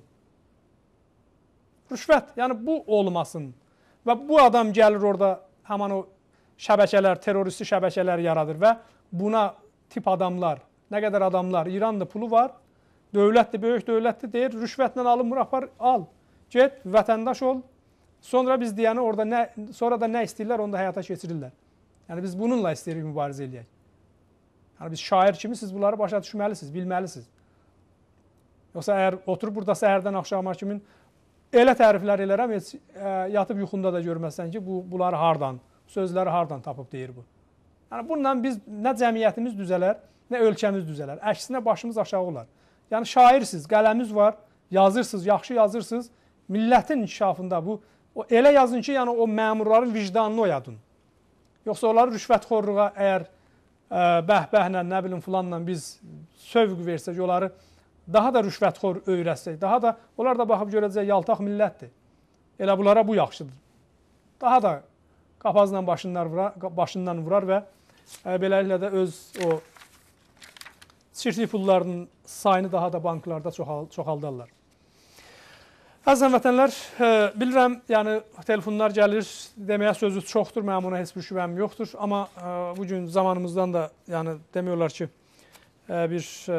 Rüşvət, yəni bu olmasın. Və bu adam gəlir orada, həman o şəbəkələr, terroristi şəbəkələr yaradır və buna tip adamlar, nə qədər adamlar, İran'da pulu var, dövlətdir, böyük dövlətdir, deyir, rüşvətlə alınmır, apar, al, get, vətəndaş ol, sonra biz deyəni orada, nə, sonra da nə istəyirlər, onu da həyata keçirirlər. Yəni biz bununla istəyirik mübarizə eləyək. Yəni biz şair kimi siz bunları başa düşməlisiniz, bilməlisiniz. Yoxsa əgər oturub burada səhərdən axşama kimin elə təriflər elərəm, heç ə, yatıb yuxunda da görməzsən ki, bu, bunları hardan, sözləri hardan tapıb deyir bu. Yəni bununla biz nə cəmiyyətimiz düzələr, nə ölkəmiz düzələr. Əksinə başımız aşağı olar. Yəni şairsiz, qələmiz var, yazırsınız, yaxşı yazırsınız. Millətin inkişafında bu, o elə yazın ki, yəni o məmurların vicdanını oyadın. Yoxsa onları rüşvətxorluğa əgər ə, bəh-bəhlə, nə bilim filanla biz sövq versək, onları daha da rüşvətxor öyrətsək, daha da, onlar da baxıb görəcək, yaltaq millətdir. Elə bunlara bu yaxşıdır. Daha da qapazla vurar, başından vurar və ə, beləliklə də öz o çirkli pullarının sayını daha da banklarda çoxal, çoxaldarlar. Əzizən vətənlər, ə, bilirəm, yəni telefonlar gəlir, deməyə sözü çoxdur, mənim ona heç bir şübhəm yoxdur. Amma ə, bugün zamanımızdan da yəni demiyorlar ki, ə, bir ə,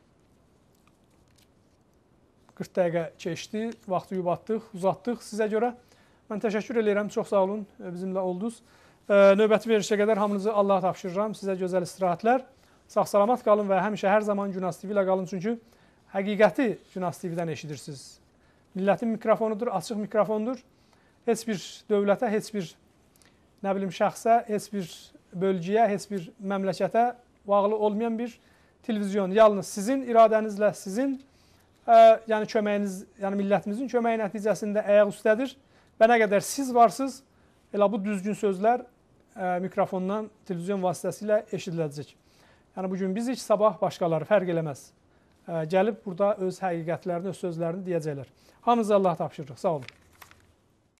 qırx dəqiqə keçdi, vaxtı yubatdıq, uzatdıq sizə görə. Mən təşəkkür edirəm, çox sağ olun, bizimlə oldunuz. Növbəti verilişə qədər hamınızı Allaha tapşırıram, sizə gözəl istirahətlər. Sağ-salamat qalın və həmişə hər zaman Günas T V ilə qalın, çünki həqiqəti Günas T V-dən eşidirsiniz. Millətin mikrofonudur, açıq mikrofondur. Heç bir dövlətə, heç bir nə bilim şəxsə, heç bir bölgəyə, heç bir məmləkətə bağlı olmayan bir televizyon. Yalnız sizin iradənizlə, sizin ə, yəni köməyiniz, yəni millətimizin köməyi nəticəsində ayaq üstədir. Və nə qədər siz varsınız, elə bu düzgün sözlər ə, mikrofondan, televizyon vasitəsilə eşidiləcək. Yəni bugün biz heç sabah başqaları fərq eləməz. Ə, gəlib burada öz həqiqətlərini, öz sözlərini deyəcəklər. Hamınıza Allah tapşırırıq. Sağ olun.